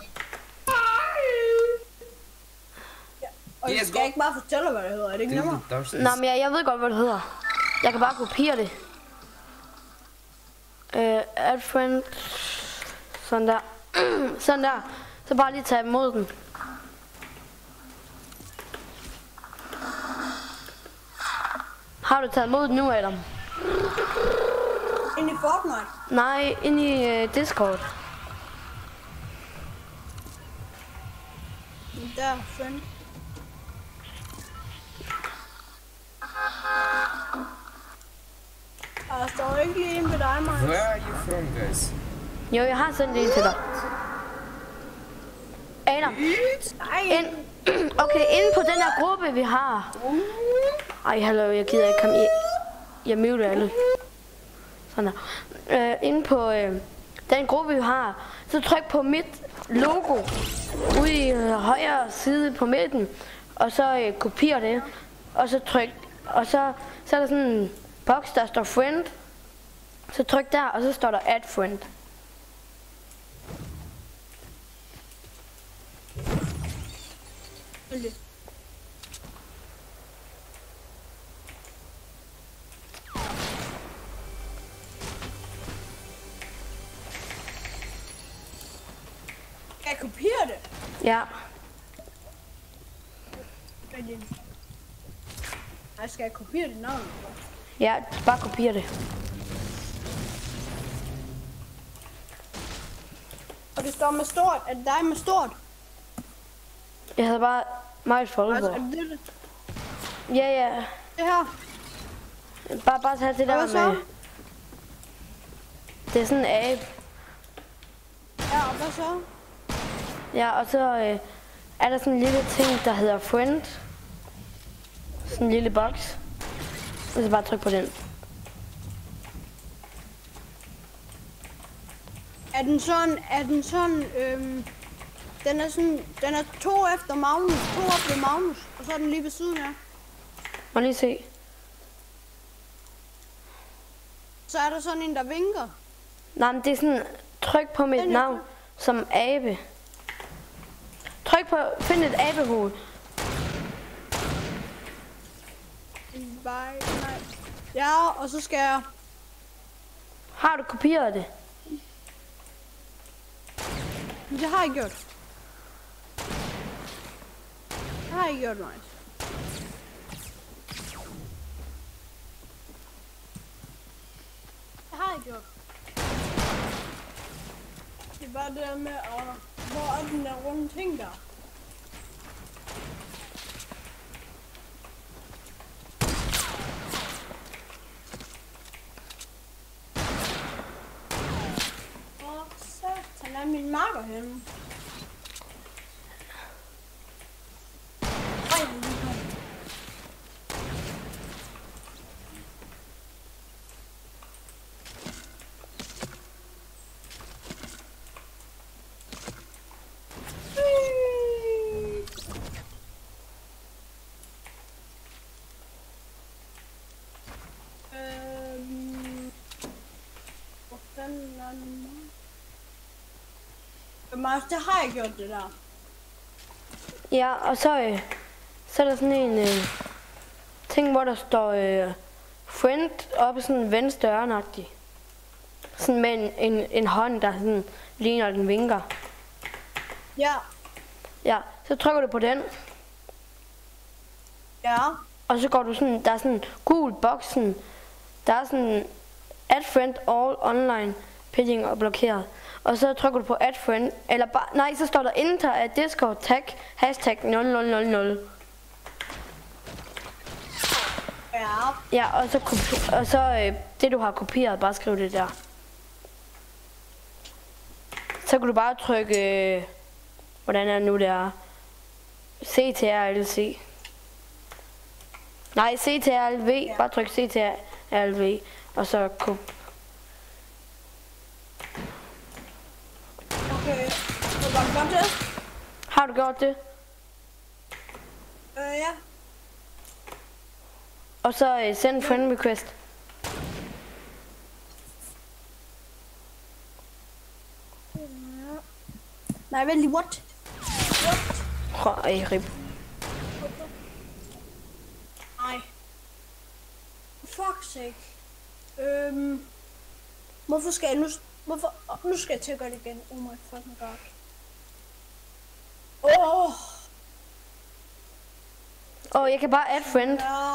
Og jeg skal ikke bare fortælle, hvad det hedder. Er det ikke nemmere? Nej, men jeg ved godt, hvad det hedder. Jeg kan bare kopiere det. Add friend. Sådan der. Sådan der. Så bare lige tage imod den. Har du taget imod den nu, Adam? Ind i Fortnite? Nej, ind i Discord. Der, friend. Jeg står ikke lige inde ved dig, Mads. Where are you from, guys? Jo, jeg har sendt det ind til dig. Adam. Okay, inde på den her gruppe, vi har. Ej, hallo, jeg gider ikke komme i. Jeg muter alle. Sådan der. Inde på den gruppe vi har, så tryk på mit logo ude i højre side på midten, og så kopier det, og så tryk, og så er der sådan en boks, der står friend, så tryk der, og så står der add friend. Skal jeg kopiere det? Ja. Nej, skal jeg kopiere det navn? Ja, bare kopier det. Og det står med stort. Er det dig med stort? Jeg havde bare meget folde Altså, på. er det det? Ja. Det her? Bare tag det der med... Det er sådan en abe. Ja, og hvad så? Ja, og så er der sådan en lille ting, der hedder friend. Sådan en lille boks. Og så bare tryk på den. Er den sådan, den er 2 efter Magnus, 2 op ved Magnus, og så er den lige ved siden af. Må lige se. Så er der sådan en, der vinker. Nej, men det er sådan, tryk på mit navn som abe. Tryk på, find et abehoved. Nej. Ja, og så skal jeg... Har du kopieret det? Det har jeg gjort. Det har jeg gjort, Mads. Det har jeg gjort. Det er bare det der med, hvor er den der runde ting der? Han er min marker henne. Hvor fanden er den? Mars, det har jeg gjort det der. Ja, og så er der sådan en ting, hvor der står friend oppe sådan venstre ørnagtig. Sådan med en hånd, der sådan ligner den vinker. Ja. Ja, så trykker du på den. Ja. Og så går du sådan, der er sådan en gul boksen. Der er sådan add friend all online pitching og blokeret. Og så trykker du på add friend, eller bare, nej, så står der enter af Discord tag, hashtag 0000. Ja. Ja, og så det du har kopieret, bare skriv det der. Så kan du bare trykke, hvordan er det nu det er, CTRLC. Nej, CTRLV, ja. Bare tryk CTRLV, og så Okay, så var det det? Har du gjort det? Ja. Og så send friend request. Nej, vent lige, what? Rip. Nej. Fuck sake. Hvorfor skal jeg nu... Nu skal jeg til at gøre det igen. Oh my fucking god. Jeg kan bare add friend. Ja.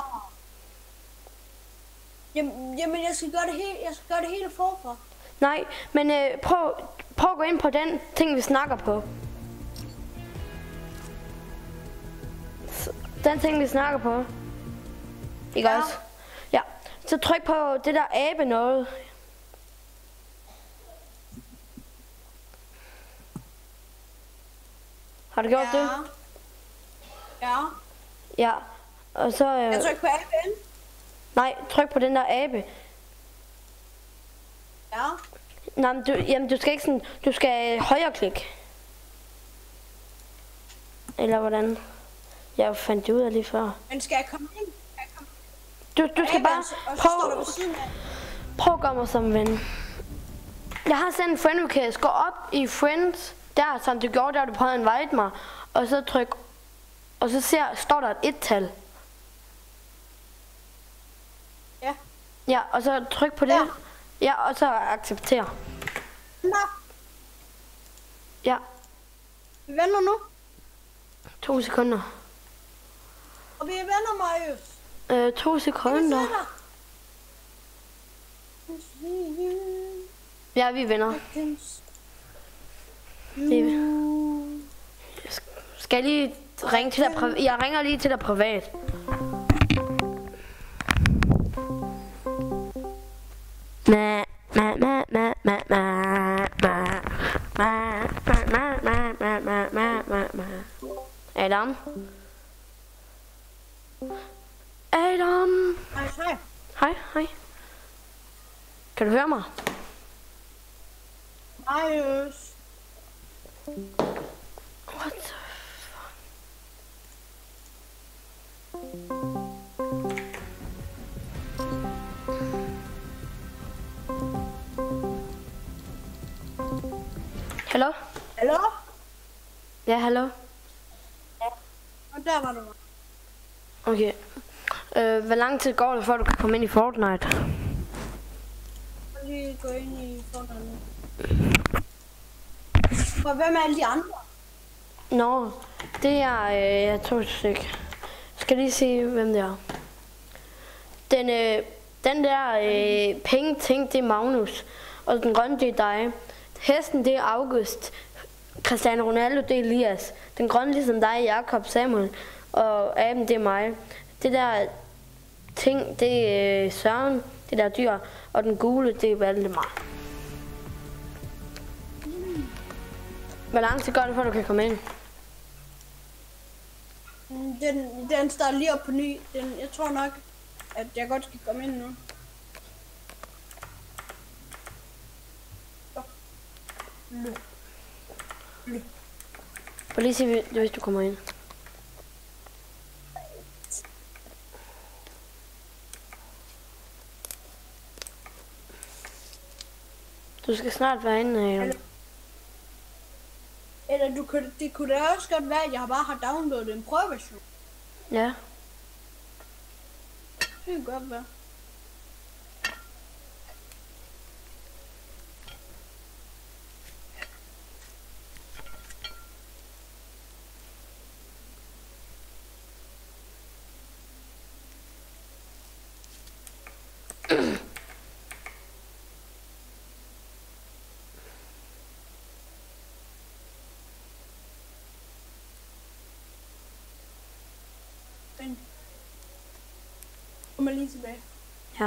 Jamen, jeg skal gøre det hele forfra. Nej, men prøv at gå ind på den ting, vi snakker på. Den ting, vi snakker på. Ikke også? Ja. Så tryk på det der abe noget. Har du gjort det? Ja. Ja. Og så... Jeg trykker på aben. Nej, tryk på den der abe. Ja. Nej, men du skal ikke sådan... Du skal højreklik. Eller hvordan? Jeg fandt det ud af lige før. Men skal jeg komme ind? Du skal bare prøv at gøre mig som ven. Jeg har sendt en friend request. Gå op i friends, der som du gjorde, der du prøvede at invite mig. Og så tryk, og så står der et 1-tal. Ja. Ja, og så tryk på det. Ja, og så accepter. Ja. Vi vender nu. 2 sekunder. Og vi vender, Marius. 2 sekunder. Ja, vi venner. Skal jeg lige ringe til dig privat? Jeg ringer lige til dig privat. Adam? Adam? Hej. Hej, hej. Kan du høre mig? Marius. What the fuck? Hallo? Hallo? Ja, hallo? Ja. Og der var du. Okay. Hvor lang tid går det, før du kan komme ind i Fortnite? Lige gå ind i Fortnite nu. Og hvem er alle de andre? Nå, det er, jeg tror ikke. Skal lige se, hvem det er. Den der penge ting, det er Magnus. Og den grønne, det er dig. Hesten, det er August. Cristiano Ronaldo, det er Elias. Den grønne, ligesom dig, Jakob, Samuel. Og aben, det er mig. Det der ting, det er Søren, det der dyr. Og den gule, det er Valdemar. Hvor lang tid gør det, før du kan komme ind? Den starter lige op på ny. Jeg tror nok, at jeg godt skal komme ind nu. Prøv lige se, hvis du kommer ind. Du skal snart være inde, Adam. Eller det kunne da også godt være, at jeg bare har downloadet en prøveversion. Ja. Det kan godt være. Kommer lige tilbage. Ja.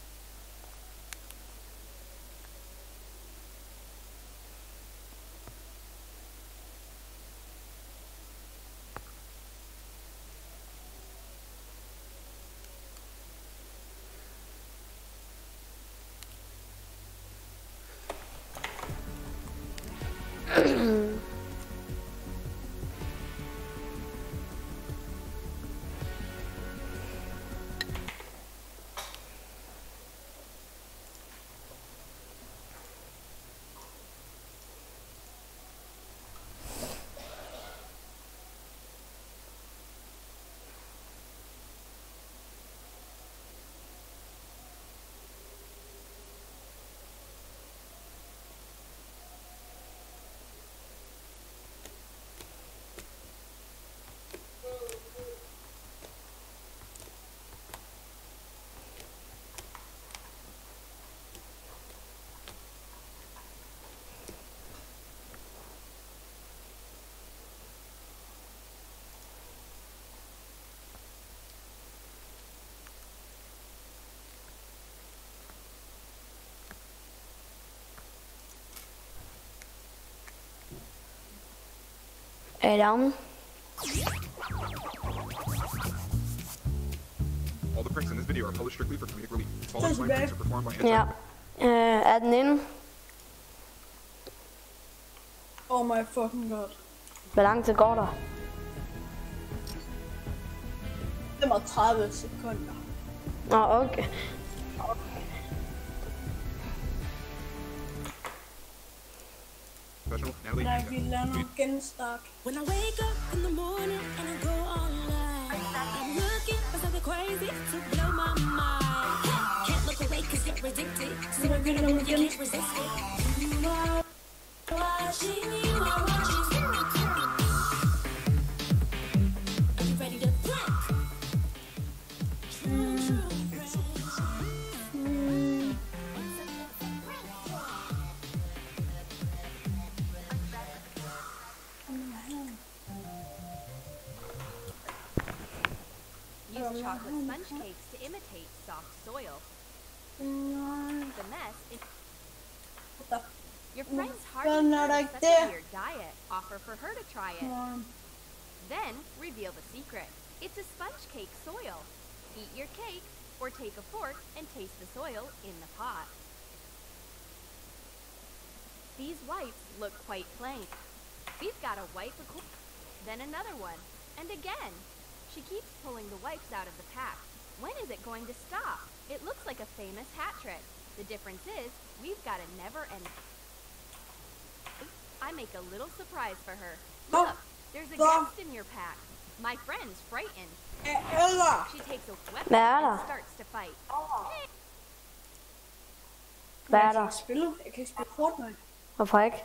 Adam. All the pranks in this video are published strictly for comedic relief. Following pranks are performed by Ja. Er den inde? Oh my fucking god. Hvor lang tid går der? 35 sekunder. Nå, okay. Nej, vi lander genstart. When I wake up in the morning and I go online, I'm looking for something crazy to blow my mind. Can't look away 'cause you're addicted. So we're gonna do it, you can't resist it. You are watching, you are watching. Are you ready to play? Use chocolate sponge cakes to imitate soft soil. The mess is... Your friend's Hardy has such a weird diet. Offer for her to try it. Then, reveal the secret. It's a sponge cake soil. Eat your cake, or take a fork and taste the soil in the pot. These wipes look quite plain. We've got a wipe, then another one, and again. She keeps pulling the wipes out of the pack. When is it going to stop? It looks like a famous hat trick. The difference is, we've got a never-ending... I make a little surprise for her. Look, there's a guest in your pack. My friend's frightened. She takes a weapon and starts to fight. Hvad er der? Jeg kan ikke spille Fortnite. Hvorfor ikke?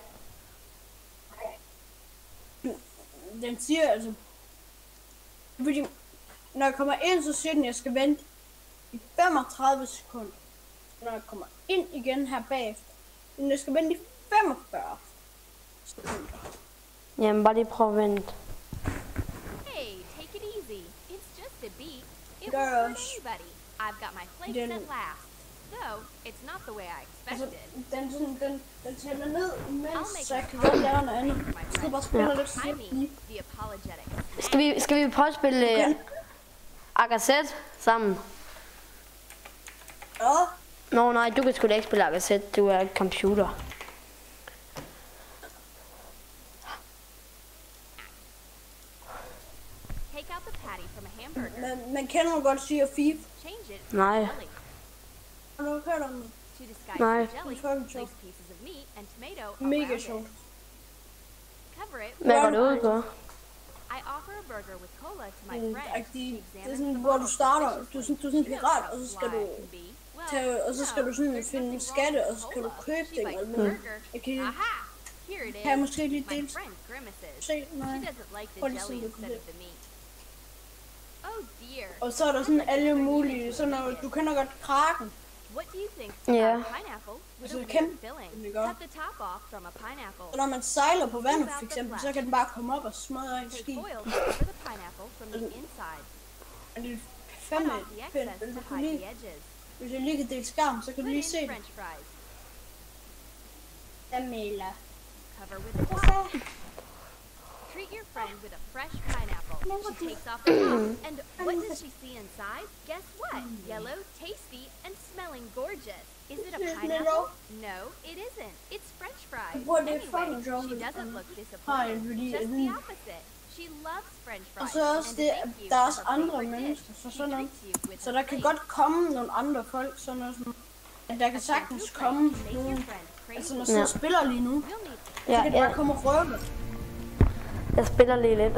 Den siger altså... Fordi når jeg kommer ind, så siger den, at jeg skal vente i 35 sekunder. Når jeg kommer ind igen her bagefter, jeg skal vente i 45 sekunder. Jamen, bare lige prøv at vente. Hey, take it easy. It's just a beat. It won't hurt anybody. I've got my flakes at last. Though, it's not the way I expected. Den tæller ned, mens jeg kan godt lave noget andet. Jeg skal bare spille lidt The apologetic. Skal vi prøve at spille Agazet sammen? Ja. Nå nej, du kan sgu da ikke spille Agazet. Du er et computer. Take out the patty from a hamburger. Men kender du godt sige Fif? Change it. Nej. Har du hørt om det? To disguise Nej. the jelly, place pieces of meat and tomato Mega around sjovt. it. Cover it. Hvad går det ud på? I offer a burger with cola to my friend. Det er sådan, hvor du starter, du er sådan en pirat, og så skal du tage, og så skal du sådan finde skatte, og så skal du købe ting og alt muligt. Jeg kan måske lige dele. Se, nej. Prøv lige sådan, du kan det. Og så er der sådan alle mulige, så når du kender godt kraken. Ja. Altså det er kæmpe, det gør. Og når man sejler på vandet for eksempel, så kan den bare komme op og smadre en skib. Og det er fandme fedt, men du kan lige, hvis jeg lige kan dele skærm, så kan du lige se det. Amela. Treat your friend with a fresh pineapple. She takes off the top, and what does she see inside? Guess what? Yellow, tasty, and smelling gorgeous. Is it a pineapple? No, it isn't. It's French fries. Anyway, she doesn't look disappointed. Just the opposite. She loves French fries. Og så også det, der er også andre mennesker, så der kan godt komme nogle andre folk, sådan noget som, at der kan sagtens komme nogen, altså når jeg spiller lige nu, så kan det bare komme og røve. Jeg spiller lige lidt.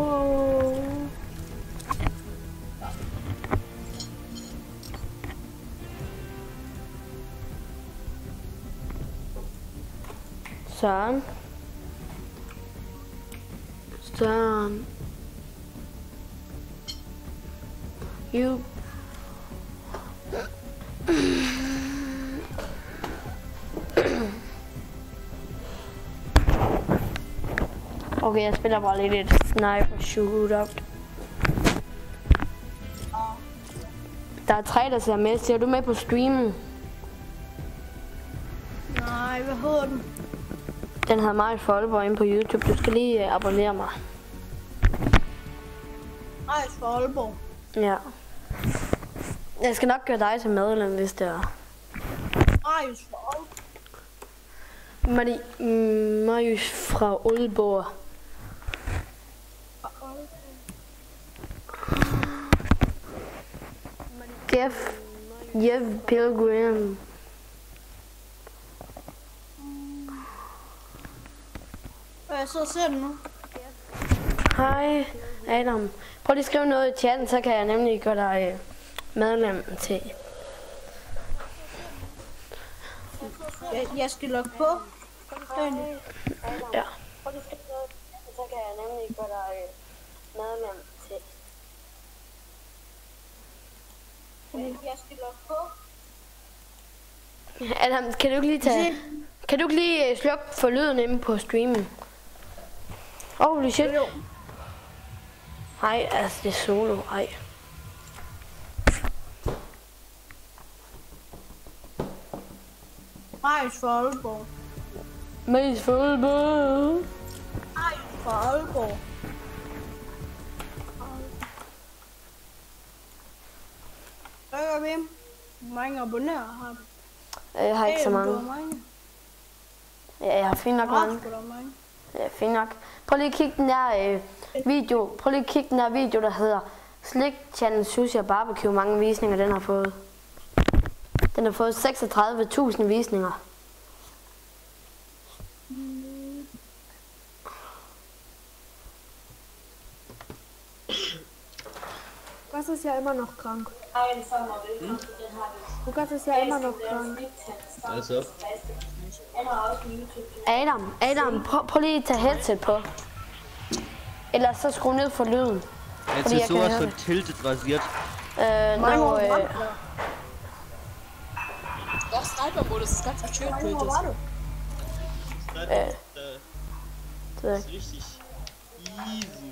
Søren. You. Okay, jeg spiller bare lidt et sniper shootout. Der er 3, der ser med. Ser du med på streamen? Nej, hvad hedder den? Den hedder Marius Folborg inde på YouTube. Du skal lige abonnere mig. Marius Folborg? Ja. Jeg skal nok gøre dig til medlem, hvis det er. Marius Folborg? Marius fra Aalborg. Jeff Pilgrim. Så ser du nu. Hej Adam. Prøv lige at skrive noget i chatten, så kan jeg nemlig gøre dig medlem til. Jeg skal logge på. Ja. Prøv lige at skrive noget i chatten, så kan jeg nemlig gøre dig medlem til. Jeg skal logge på. Adam, kan du ikke lige slukke for lyden inde på streamen? Holy shit. Hej, altså det er solo, ej. Marius fra Aalborg. Marius fra Aalborg. Marius fra Aalborg. Hvad gør vi? Hvor mange abonnenter har du? Jeg har ikke så mange. Ja, jeg har fint nok mange. Ja, fint nok. Prøv lige at kigge den der video. Prøv lige at kigge den der video, der hedder Slik Channel Sushi og Barbecue. Hvor mange visninger den har fået. Den har fået 36.000 visninger. Lukas ist ja immer noch krank. Lukas ist ja immer noch krank. Also. Adam, prøv lige at tage headset på. Ellers så skru ned for lyden. Jetzt ist sowas von tiltet rasiert. Doch, Sniper-Modus ist ganz schön tiltet. Das ist richtig easy.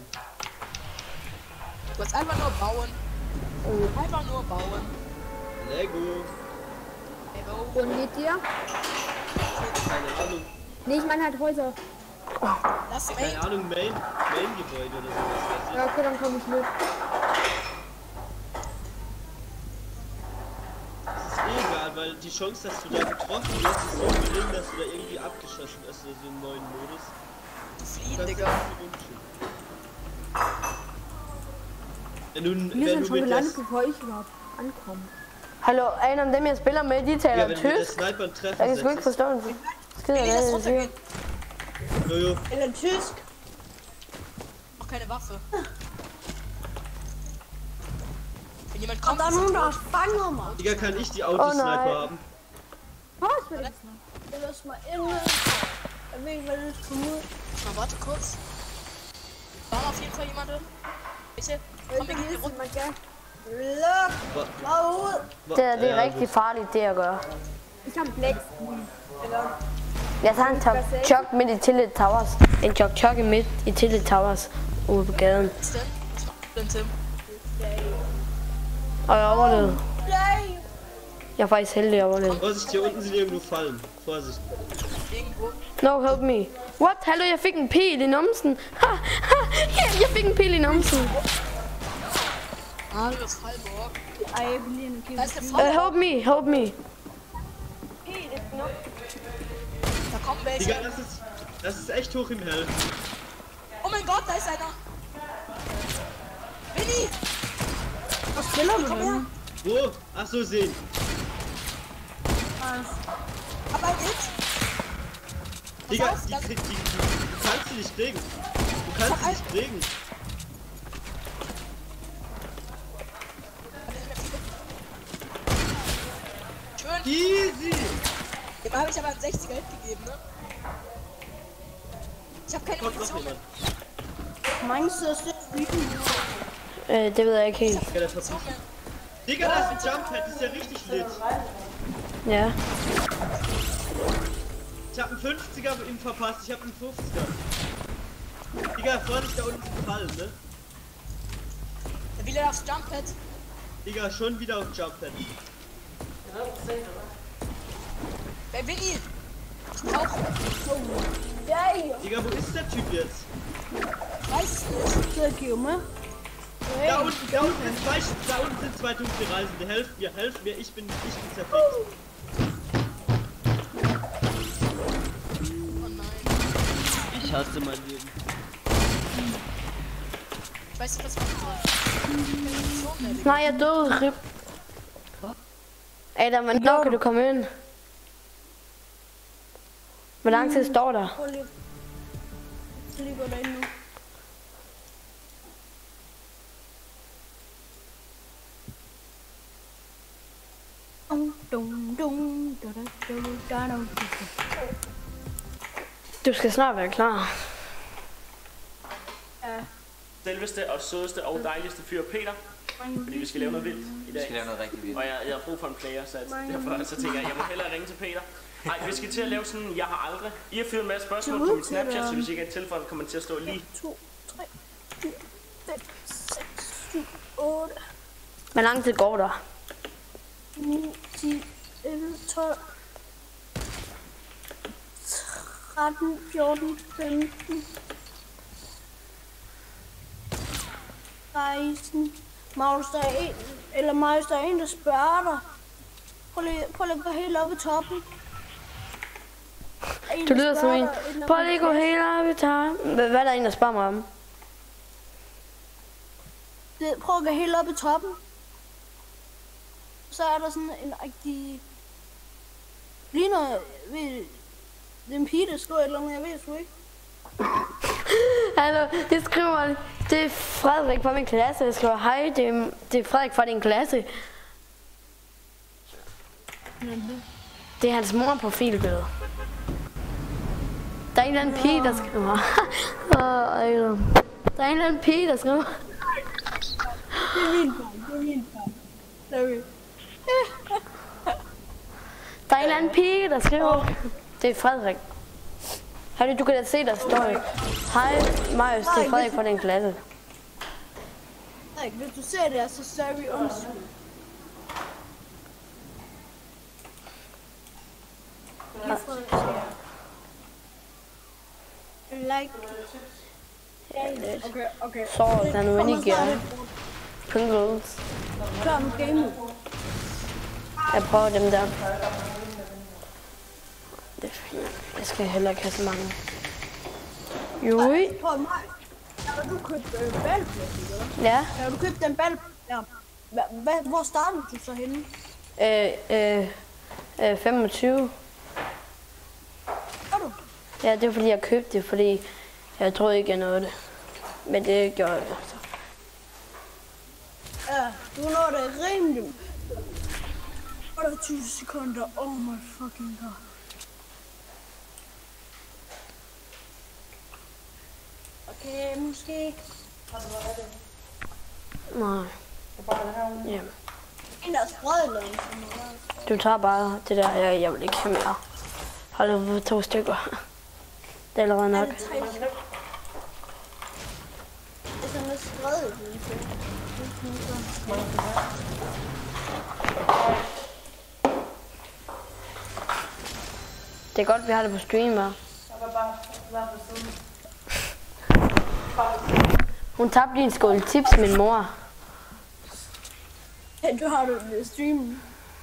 Du kannst einfach nur bauen. Einfach nur bauen. Lego. Wo lebt ihr? Keine Ahnung. Nee, ich meine halt Häuser. Das Keine Ahnung, Main-Gebäude oder sowas. Ja, okay, dann komme ich mit. Das ist eh egal, weil die Chance, dass du da getroffen wirst, ist so gering, dass du da irgendwie abgeschossen wirst oder so einen neuen Modus. Fliehen, Digga. Wir sind schon gelandet, bevor ich überhaupt ankomme. Hallo, en af dem jeg spiller med, de taler tysk. Jeg kan sgu ikke forstå den. Skider hvad jeg siger. Jojo. Eller tysk. Noch keine Waffe. Wenn jemand kommt, da nun da fangen wir. Digga, kann ich die Autosniper haben? Was will ich noch? Lass mal immer. Dann will ich mal nicht kommen. Warte kurz. War auf jeden Fall jemand? Bitte. Komm, wir gehen hier runter. Det er rigtig farligt, det at gøre. Ich hab Blitz. Jeg tager en chok midt i Tillit Towers. En chok midt i Tillit Towers ude på gaden. Og jeg overlevede. Jeg er faktisk heldig at overleve. Vorsicht, hier unten sind irgendwo Fallen. Vorsicht. No, help me. What? Hallo, jeg fik en pil i numsen. Ha, jeg fik en pil i numsen. Ah, du bist Fallburg. Help me, help me. Da kommen welche. Digga, das ist echt hoch im Hell. Oh mein Gott, da ist einer. Winnie! Was will er denn? Wo? Ach so, sehen. Aber jetzt. Digga, du kannst sie nicht kriegen. Du kannst sie nicht kriegen. Easy! Dem habe ich aber einen 60er Hit gegeben, ne? Ich habe keine Munition mehr. Meinst du, das ist Det ved jeg ikke helt. Digga, das ist ein Jump-Pad, das ist ja richtig lit. Ja. Ich hab einen 50er ihm verpasst, ich hab einen 50er. Digga, Vorsicht, da unten ist ein Fall, ne? Der will ja aufs Jump-Pad. Digga, schon wieder auf Jump-Pad. Wer will ihn? Ich brauche. Digga, wo ist der Typ jetzt? Weiß nicht. Da unten sind zwei dunkle Reisende. Helft mir, ich bin zerfickt. Hast du mein Leben. Ich weiß nicht, was man sagt. Nej, jeg døde, Rip. Adam, hvornår kan du komme ind? Hvor lang tid står der? Prøv lige gå derind nu. Du skal snart være klar. Ja. Selveste og sødeste og dejligste fyr Peter. Fordi vi skal lave noget vildt i dag. Vi skal lave noget rigtig vildt. Og jeg har brug for en player, så derfor så tænker jeg må hellere ringe til Peter. Nej, vi skal til at lave sådan, jeg har aldrig. I har fyret en masse spørgsmål på min Snapchat, så hvis I ikke er tilføjet, kommer det til at stå lige. 2, 3, 4, 5, 6, 7, 8. Hvor lang tid går der? 9, 10, 11, 12, 13, 14, 15, 16. Magnus, der er en, der spørger dig. Prøv lige at gå helt op i toppen. Du lyder som en. Prøv lige at gå helt op i toppen. Hvad er der en, der spørger mig om? Prøv at gå helt op i toppen. Så er der sådan en rigtig... Ligner... Det er en pige, der skriver et eller andet, jeg ved sgu ikke. Hallo, det skriver... Det er Frederik fra min klasse, der skriver, hej, det er Frederik fra din klasse. Det er hans mor-profilbillede. Der er en eller anden pige, der skriver. Der er en eller anden pige, der skriver. Det er min far. Sorry. Der er en eller anden pige, der skriver. Det er Frederik. Hej, du kan da se, der står. Hej, Marius, det er Frederik fra din klasse. Frederik, hvis du ser det, så sorry, undskyld. Like. Okay. Så der er nu inde i gear. Pringles. Klar med game. Jeg prøver dem der. Det er fint. Jeg skal heller ikke have så mange. Joi. Har du købt balleplads, eller? Ja. Har du købt den balleplads? Ja. Hvor startede du så henne? 25. Har du? Ja, det er fordi jeg købte det, fordi jeg troede ikke jeg nåede det. Men det gjorde jeg så. Ja, du nåede det rimelig. 28 sekunder. Oh my fucking god. Okay, måske. Har du været det? Nej. Ja. En der er sprød eller noget. Du tager bare det der, jeg vil ikke have mere. Hold nu 2 stykker. Det er allerede nok. Det er sådan lidt sprød. Det er godt, vi har det på stream, hva'? Hun tabte din skål tips, min mor. Ja, du har det på streamen.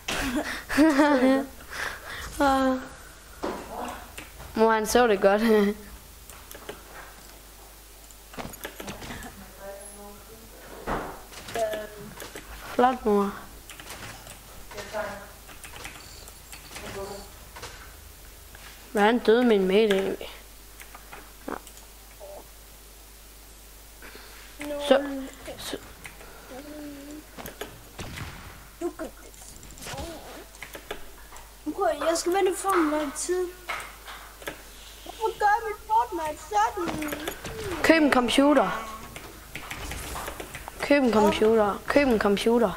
Mor, han så det godt. Flot, mor. Hvordan døde min mate egentlig? Ja. Så. Jeg skal vente for mig tid. Hvorfor gør mit Fortnite sådan? Køb en computer. Køb en computer. Køb en computer.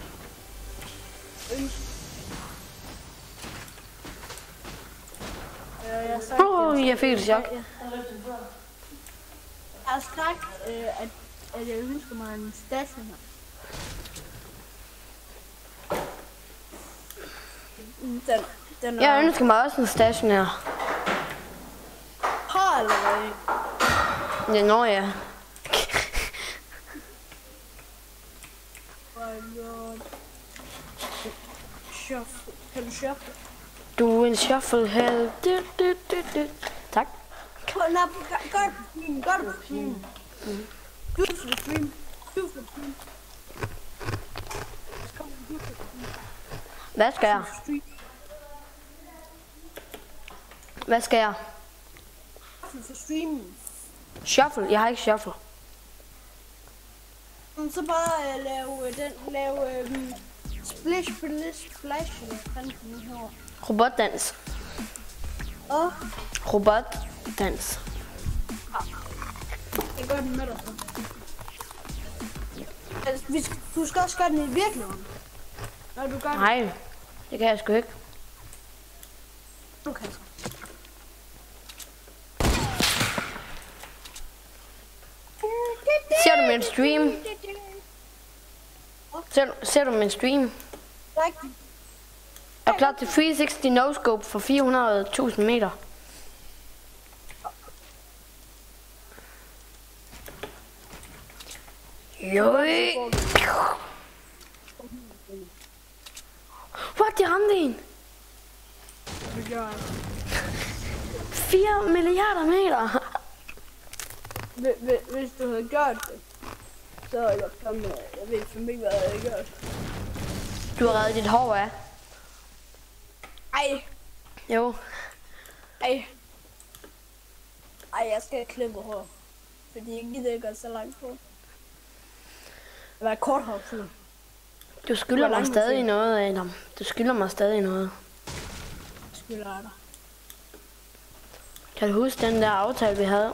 Jeg fik et chok. Jeg har sagt, at jeg ønsker mig en stationer. Den jeg ønsker mig også en stationær. Har allerede. Ja, når jeg. Kan du shuffle? Du er en shuffle hell. Tak. Gør det på stream. Du for the stream. Hvad skal jeg? Hvad skal jeg? For streamen. Shuffle? Jeg har ikke shuffle. Så bare lave splish, splash, eller hvad fanden hedder. Robotdans. Og? Robotdans. Jeg gør den med dig så. Altså, du skal også gøre den i virkeligheden. Når du gør Nej, det kan jeg sgu ikke. Du kan så. Ser du min stream? Ser du min stream? Jeg er klar til 360 no-scope for 400.000 meter. Jøj! What, de ramte en? 4 milliarder meter! Hvis du havde gjort det, så er jeg kommet. Jeg ved ikke, hvad jeg havde gjort. Du har reddet dit hår af. Ej. Jo. Ej, jeg skal klippe hår. Fordi jeg gider ikke gå så langt på. Det var et kort hår. Du skylder mig stadig noget, Adam. Du skylder mig stadig noget. Skylder jeg dig. Kan du huske den der aftale, vi havde?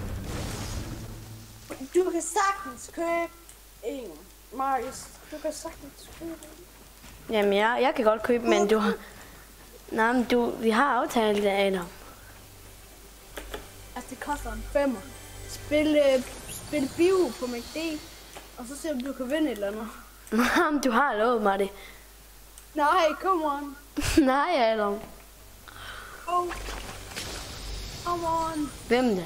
Du kan sagtens købe en, Marius. Du kan sagtens købe en. Jamen, jeg kan godt købe, men du har... Nej, men vi har aftalt det, Adam. Altså, det koster en 5'er. Spil bio på McD, og så se om du kan vinde et eller andet. Jamen, du har lovet mig det. Nej, come on. Nej, Adam. Oh. Come on. Hvem det?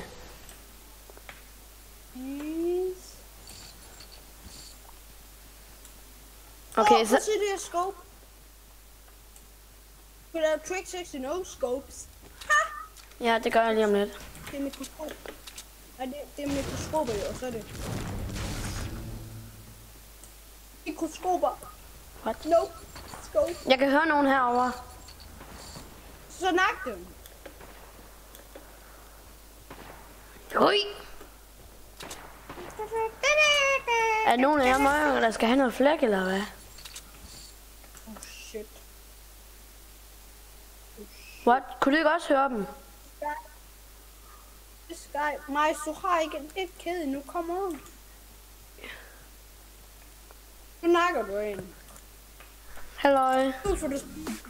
Please. Okay, så... Prøv at se det her scope. Du laver trick 60 no scopes. Ha! Ja, det gør jeg lige om lidt. Det er mikroskop. Nej, det er mikroskoper jo, så er det. Mikroskoper. What? No. Scope. Jeg kan høre nogen herovre. Så nak dem. Ui! Er der nogen af jer møger, der skal have noget flæk, eller hvad? Oh shit. What? Kunne du ikke også høre dem? Sky. Nej, du har ikke et kæde nu. Kom on. Nu nakker du en. Halløj. Stød for det.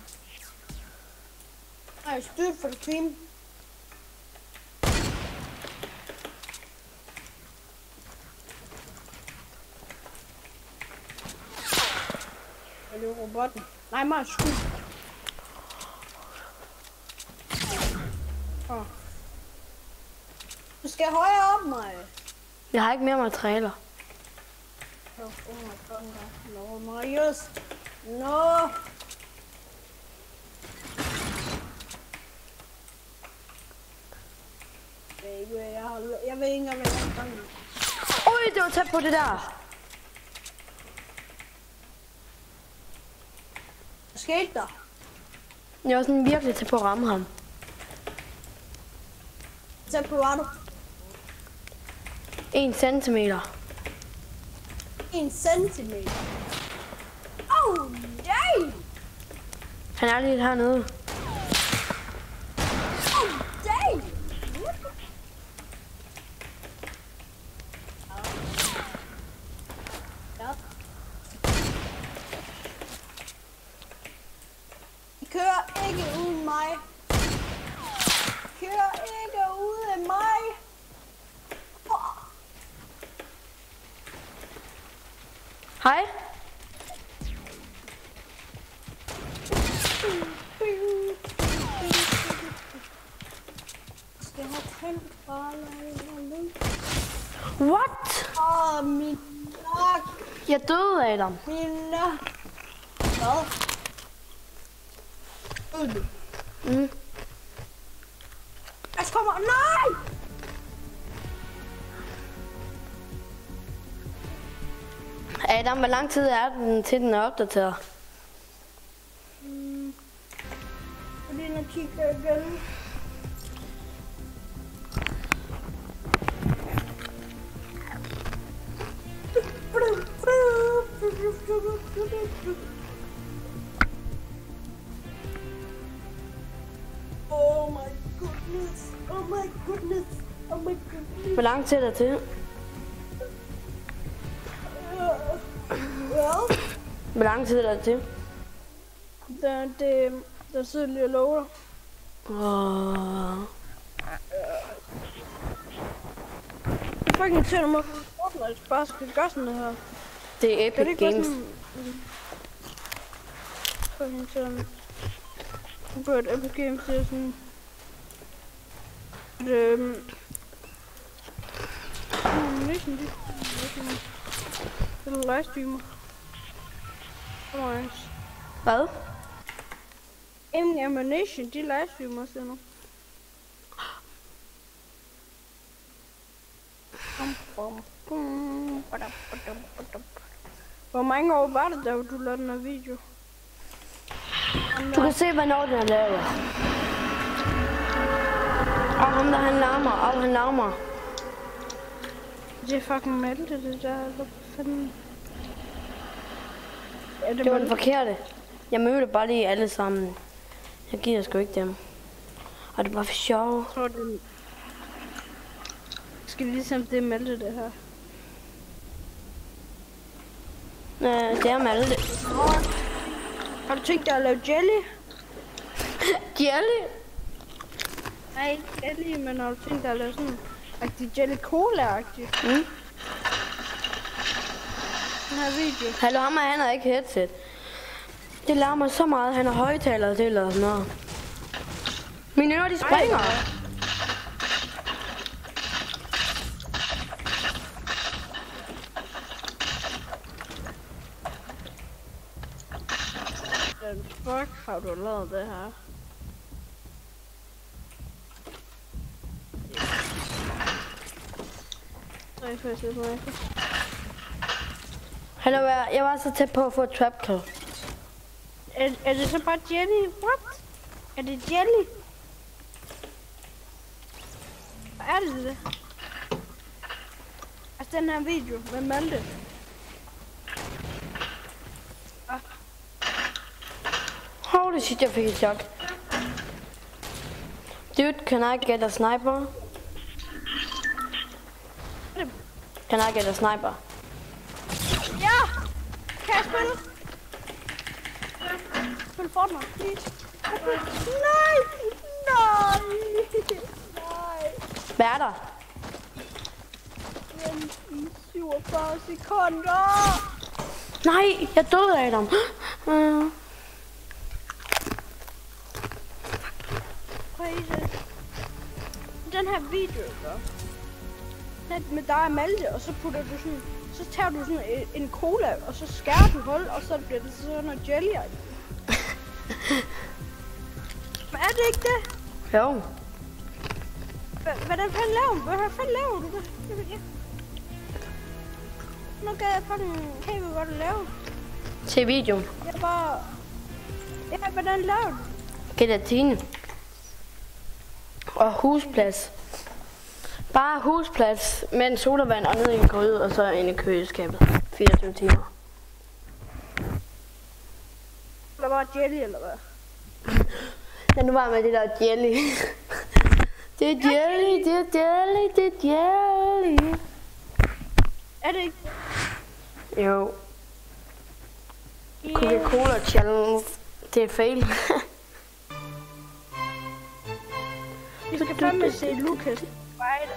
Nej, stød for det stream. Er det robotten? Nej, Mars, skud. Du skal højere op, mig. Jeg har ikke mere materialer. Nå, Marius. Nå. Jeg ved ikke engang, hvad jeg kan. Ui, det var tæt på det der. Hvad skete der? Jeg var sådan virkelig tæt på at ramme ham. Tæt på var du? 1 centimeter. 1 centimeter? Oh, dang! Han er lige hernede. Oh, dang! Ja. I kører ikke uden mig. Kører ikke uden mig. Hej. What? Åh, min nok. Jeg døde, Adam. Min nok. Hvad? Døde du? Mm. Jeg kommer. Nej! Adam, hvor lang tid er den til den er opdateret? Fordi når kigger igen. Oh my goodness. Oh my goodness. Oh my goodness. Hvor lang tid er der til? Well. Hvor lang tid er der til? Der sidder lige og lover. Det er fucking til, at man bare skal gøre sådan her. Det er Epic Games. Fucking til. På et Epic Games, det er sådan... Det er livestreamer. Hvad? Ammunition, de livestreamer også nu. Hvor mange år var det, da du lavede den her video? Du kan se, hvornår den er lavet. Og ham der, han larmer. Det er fucking Malte, det der. Hvad fanden? Det var den forkerte. Jeg mødte bare lige alle sammen. Jeg giver sgu ikke dem. Og det er bare for sjov. Jeg tror, det skal vi ligesom det Malte, det her. Det er Malte. Har du tænkt dig at lave jelly? Jelly? Nej, ikke jelly, men har du tænkt dig at lave sådan rigtig jelly cola-agtigt? Mm. Den her video. Hallo, han har ikke headset. Det larmer så meget, han har højtaler til eller sådan noget. Mine ører, de springer. Den fuck har du lavet det her? Hallo, jeg var så tæt på at få et trap kill. Er det så bare jelly? What? Er det jelly? Hvad er det? Altså den her video med Malte. Holy shit, jeg fik et chok. Dude, can I get a sniper? Can I get a sniper? Ja! Kan jeg spille? Spil Fortnite, please. Nej! Nej! Nej! Hvad er der? I 47 sekunder! Nej, jeg døde af dem. Den her video, med dig og Malte, og så putter du sådan, så tager du sådan en cola, og så skærer du hul, og så bliver det sådan noget jelly. Men er det ikke det? Jo. Hvordan fanden laver du? Hvad fanden laver du? Nu kan jeg fucking kæve, hvad du laver. Se videoen. Jeg bare... Ja, hvordan laver du? Gelatine. Og husplads. Bare husplads med en sodavand og ned i en gryde, og så ind i køleskabet. 24 timer. Der var jelly, eller hvad? Ja, nu var med det der jelly. Det er jelly, det er jelly, det er jelly. Er det ikke? Jo. Coca-Cola challenge. Det er fail. Vi skal fandme se Lucas fight.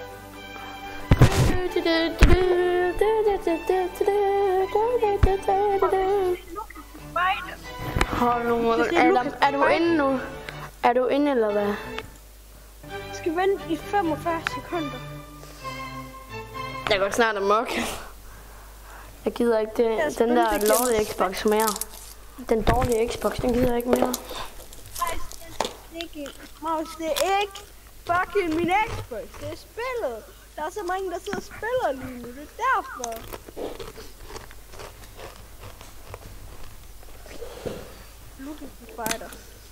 Hold nu, Adam, er du inde nu? Er du inde, eller hvad? Jeg skal vente i 45 sekunder. Jeg går snart amok. Jeg gider ikke det. Den der lortede Xbox mere. Den dårlige Xbox, den gider jeg ikke mere. Maus, det er ikke fucking min Xbox. Det er spillet. Der er så mange, der sidder og spiller lige nu. Det er derfor. Lucas Spider.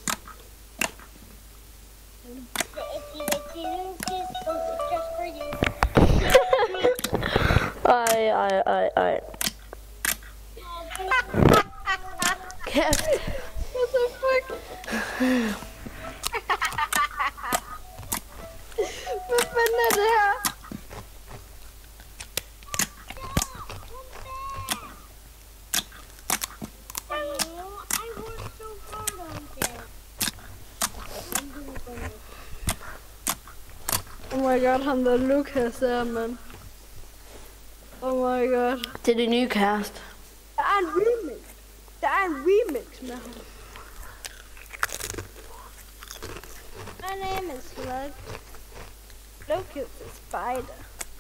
Ej. Kæft. What the fuck? Hvad fanden er det her? Oh my god, han der Lucas der, mand. Oh my god. Det er det nye kæreste. Der er en remix. Der er en remix med ham. My name is Lucas Spider.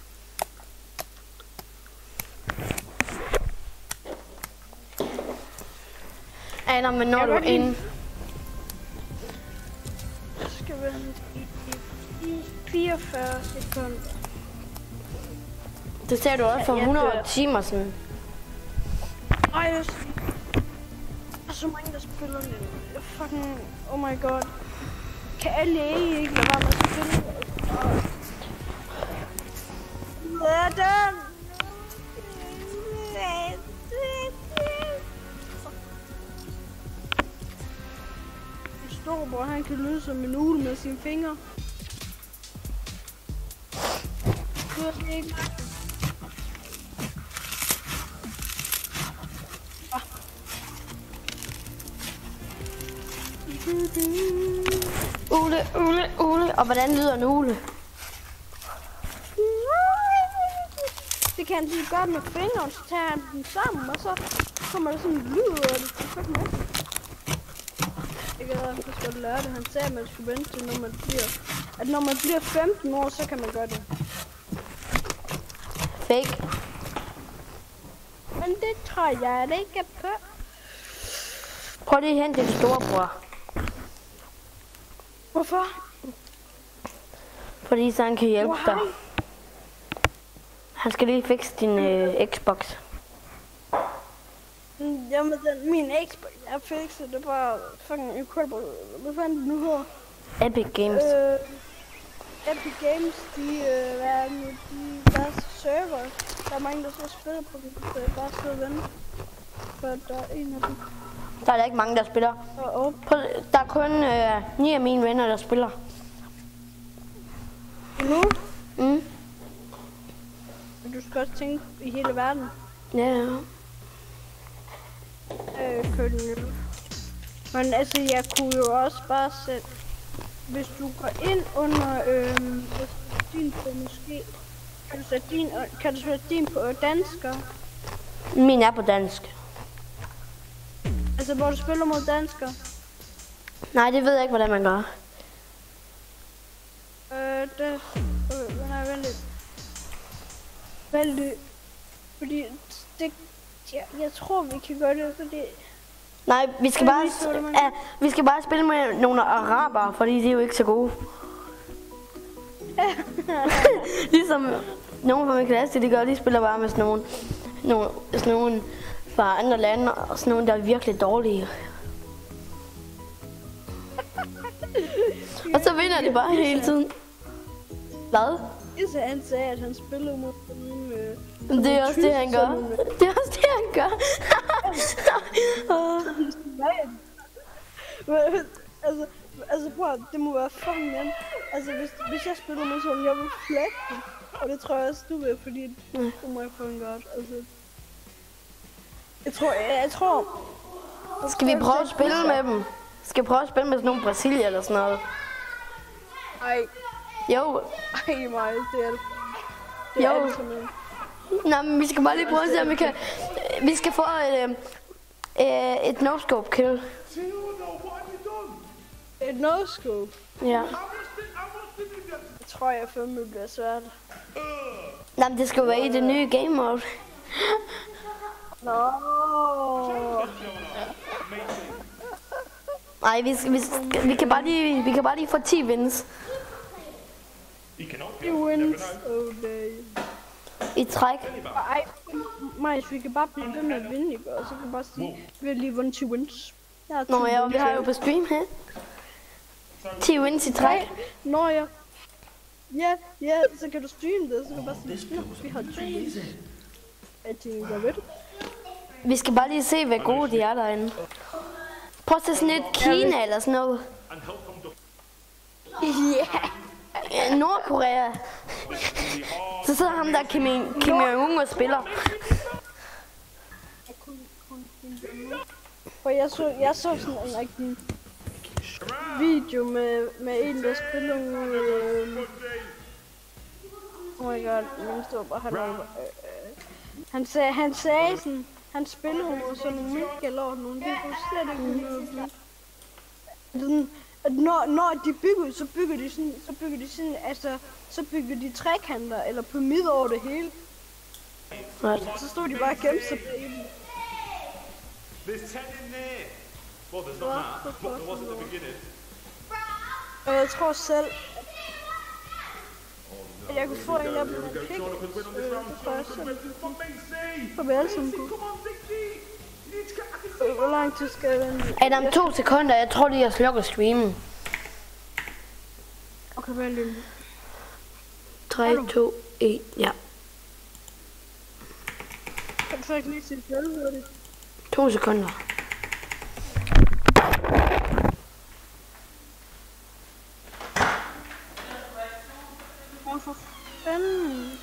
Adam, men når du er inde... Jeg skal vente i 44 sekunder. Det sagde du også for 100 timer siden. Ej, jeg er så mange, der spiller det. Jeg fucking... Oh my god. Kan alle ikke lade være med at spille? Storebror, han kan løse som en ugle med sine fingre. Det ikke. Ule. Og hvordan lyder en ule? Det kan han lige godt med fingeren, så tager han den sammen, og så kommer der sådan en lyd ud af det. Det er fucking mærkeligt. Jeg kan også godt lære det. Han sagde, at man skulle vente til, når man bliver 15 år, så kan man gøre det. Fake. Men det tror jeg, det ikke er på. Prøv lige at hente din storebror. Hvorfor? Fordi så han kan hjælpe dig. Han skal lige fikse din Xbox. Jamen, min Xbox, jeg fikset det bare fucking incredible. Hvad fanden det nu hedder? Epic Games. Epic Games, deres server. Der er mange, der så spiller på dem, så jeg bare skal vente. For der er en af dem. Der er ikke mange, der spiller. Der er kun 9 af mine venner, der spiller. Nu? Mm. Du skal også tænke i hele verden. Ja. Men altså, jeg kunne jo også bare sætte... Hvis du går ind under din på måske... Kan du sætte din på dansker? Min er på dansk. Altså, hvor du spiller mod dansker? Nej, det ved jeg ikke, hvordan man gør. Vældig. Fordi det... Jeg tror, vi kan gøre det, fordi... Nej, vi skal bare spille med nogle araber, fordi de er jo ikke så gode. Ligesom nogle fra min klasse, de gør, de spiller bare med sådan nogle fra andre lande, og sådan nogle, der er virkelig dårlige. Og så vinder de bare hele tiden. Hvad? Så han sagde, at han spiller mod det er også det, han gør. Det er også det, han gør. Altså prøv, det må være fucking nemt. Altså hvis jeg spiller med sådan, jeg vil flække den. Og det tror jeg også, du vil, fordi oh my fucking god. Altså, jeg tror... Skal vi prøve at spille med dem? Skal vi prøve at spille med sådan nogle Brasilia eller sådan noget? Ej. Jo. Ej, mig, det er det. Det jo. Er det simpelthen. Nå, men vi skal bare lige prøve at se, om vi kan... Vi skal få et no-scope kill. Et no-scope? Ja. Jeg tror, jeg fandme bliver svært. Nej, men det skal jo være i det nye game mode. Nå. Nej, vi kan bare lige få 10 wins. I wins all day. I træk. Ej, Majs, vi kan bare blive ved med at vinde, ikke? Og så kan vi bare sige, vi har lige vundet 10 wins. Nå ja, vi har jo på stream her. 10 wins i træk. Nå ja. Ja, så kan du streame det, så kan du bare sige, vi har 10 wins. Jeg tænker, hvad ved du? Vi skal bare lige se, hvad gode de er derinde. Prøv at se sådan et Kina eller sådan noget. Ja, Nordkorea. Så sidder ham der Kim Jong-un og spiller. For jeg så sådan en rigtig video med en, der spiller oh my god, jeg stod bare han sagde sådan, han spillede jo sådan nogle mega lort nogle, det kunne slet ikke noget. Når de byggede, så bygger de trekanter eller pyramider over det hele. Så stod de bare og gemte sig bag dem. Og jeg tror selv, at jeg kunne få en af dem pik, for vi alle sammen kunne. Hvor lang tid skal jeg vente? Adam, 2 sekunder, jeg tror lige jeg slukker streamen. Okay, vent lige. 3, 2, 1, ja. Kan du så ikke lige sige selv, hørte? 2 sekunder. For fanden.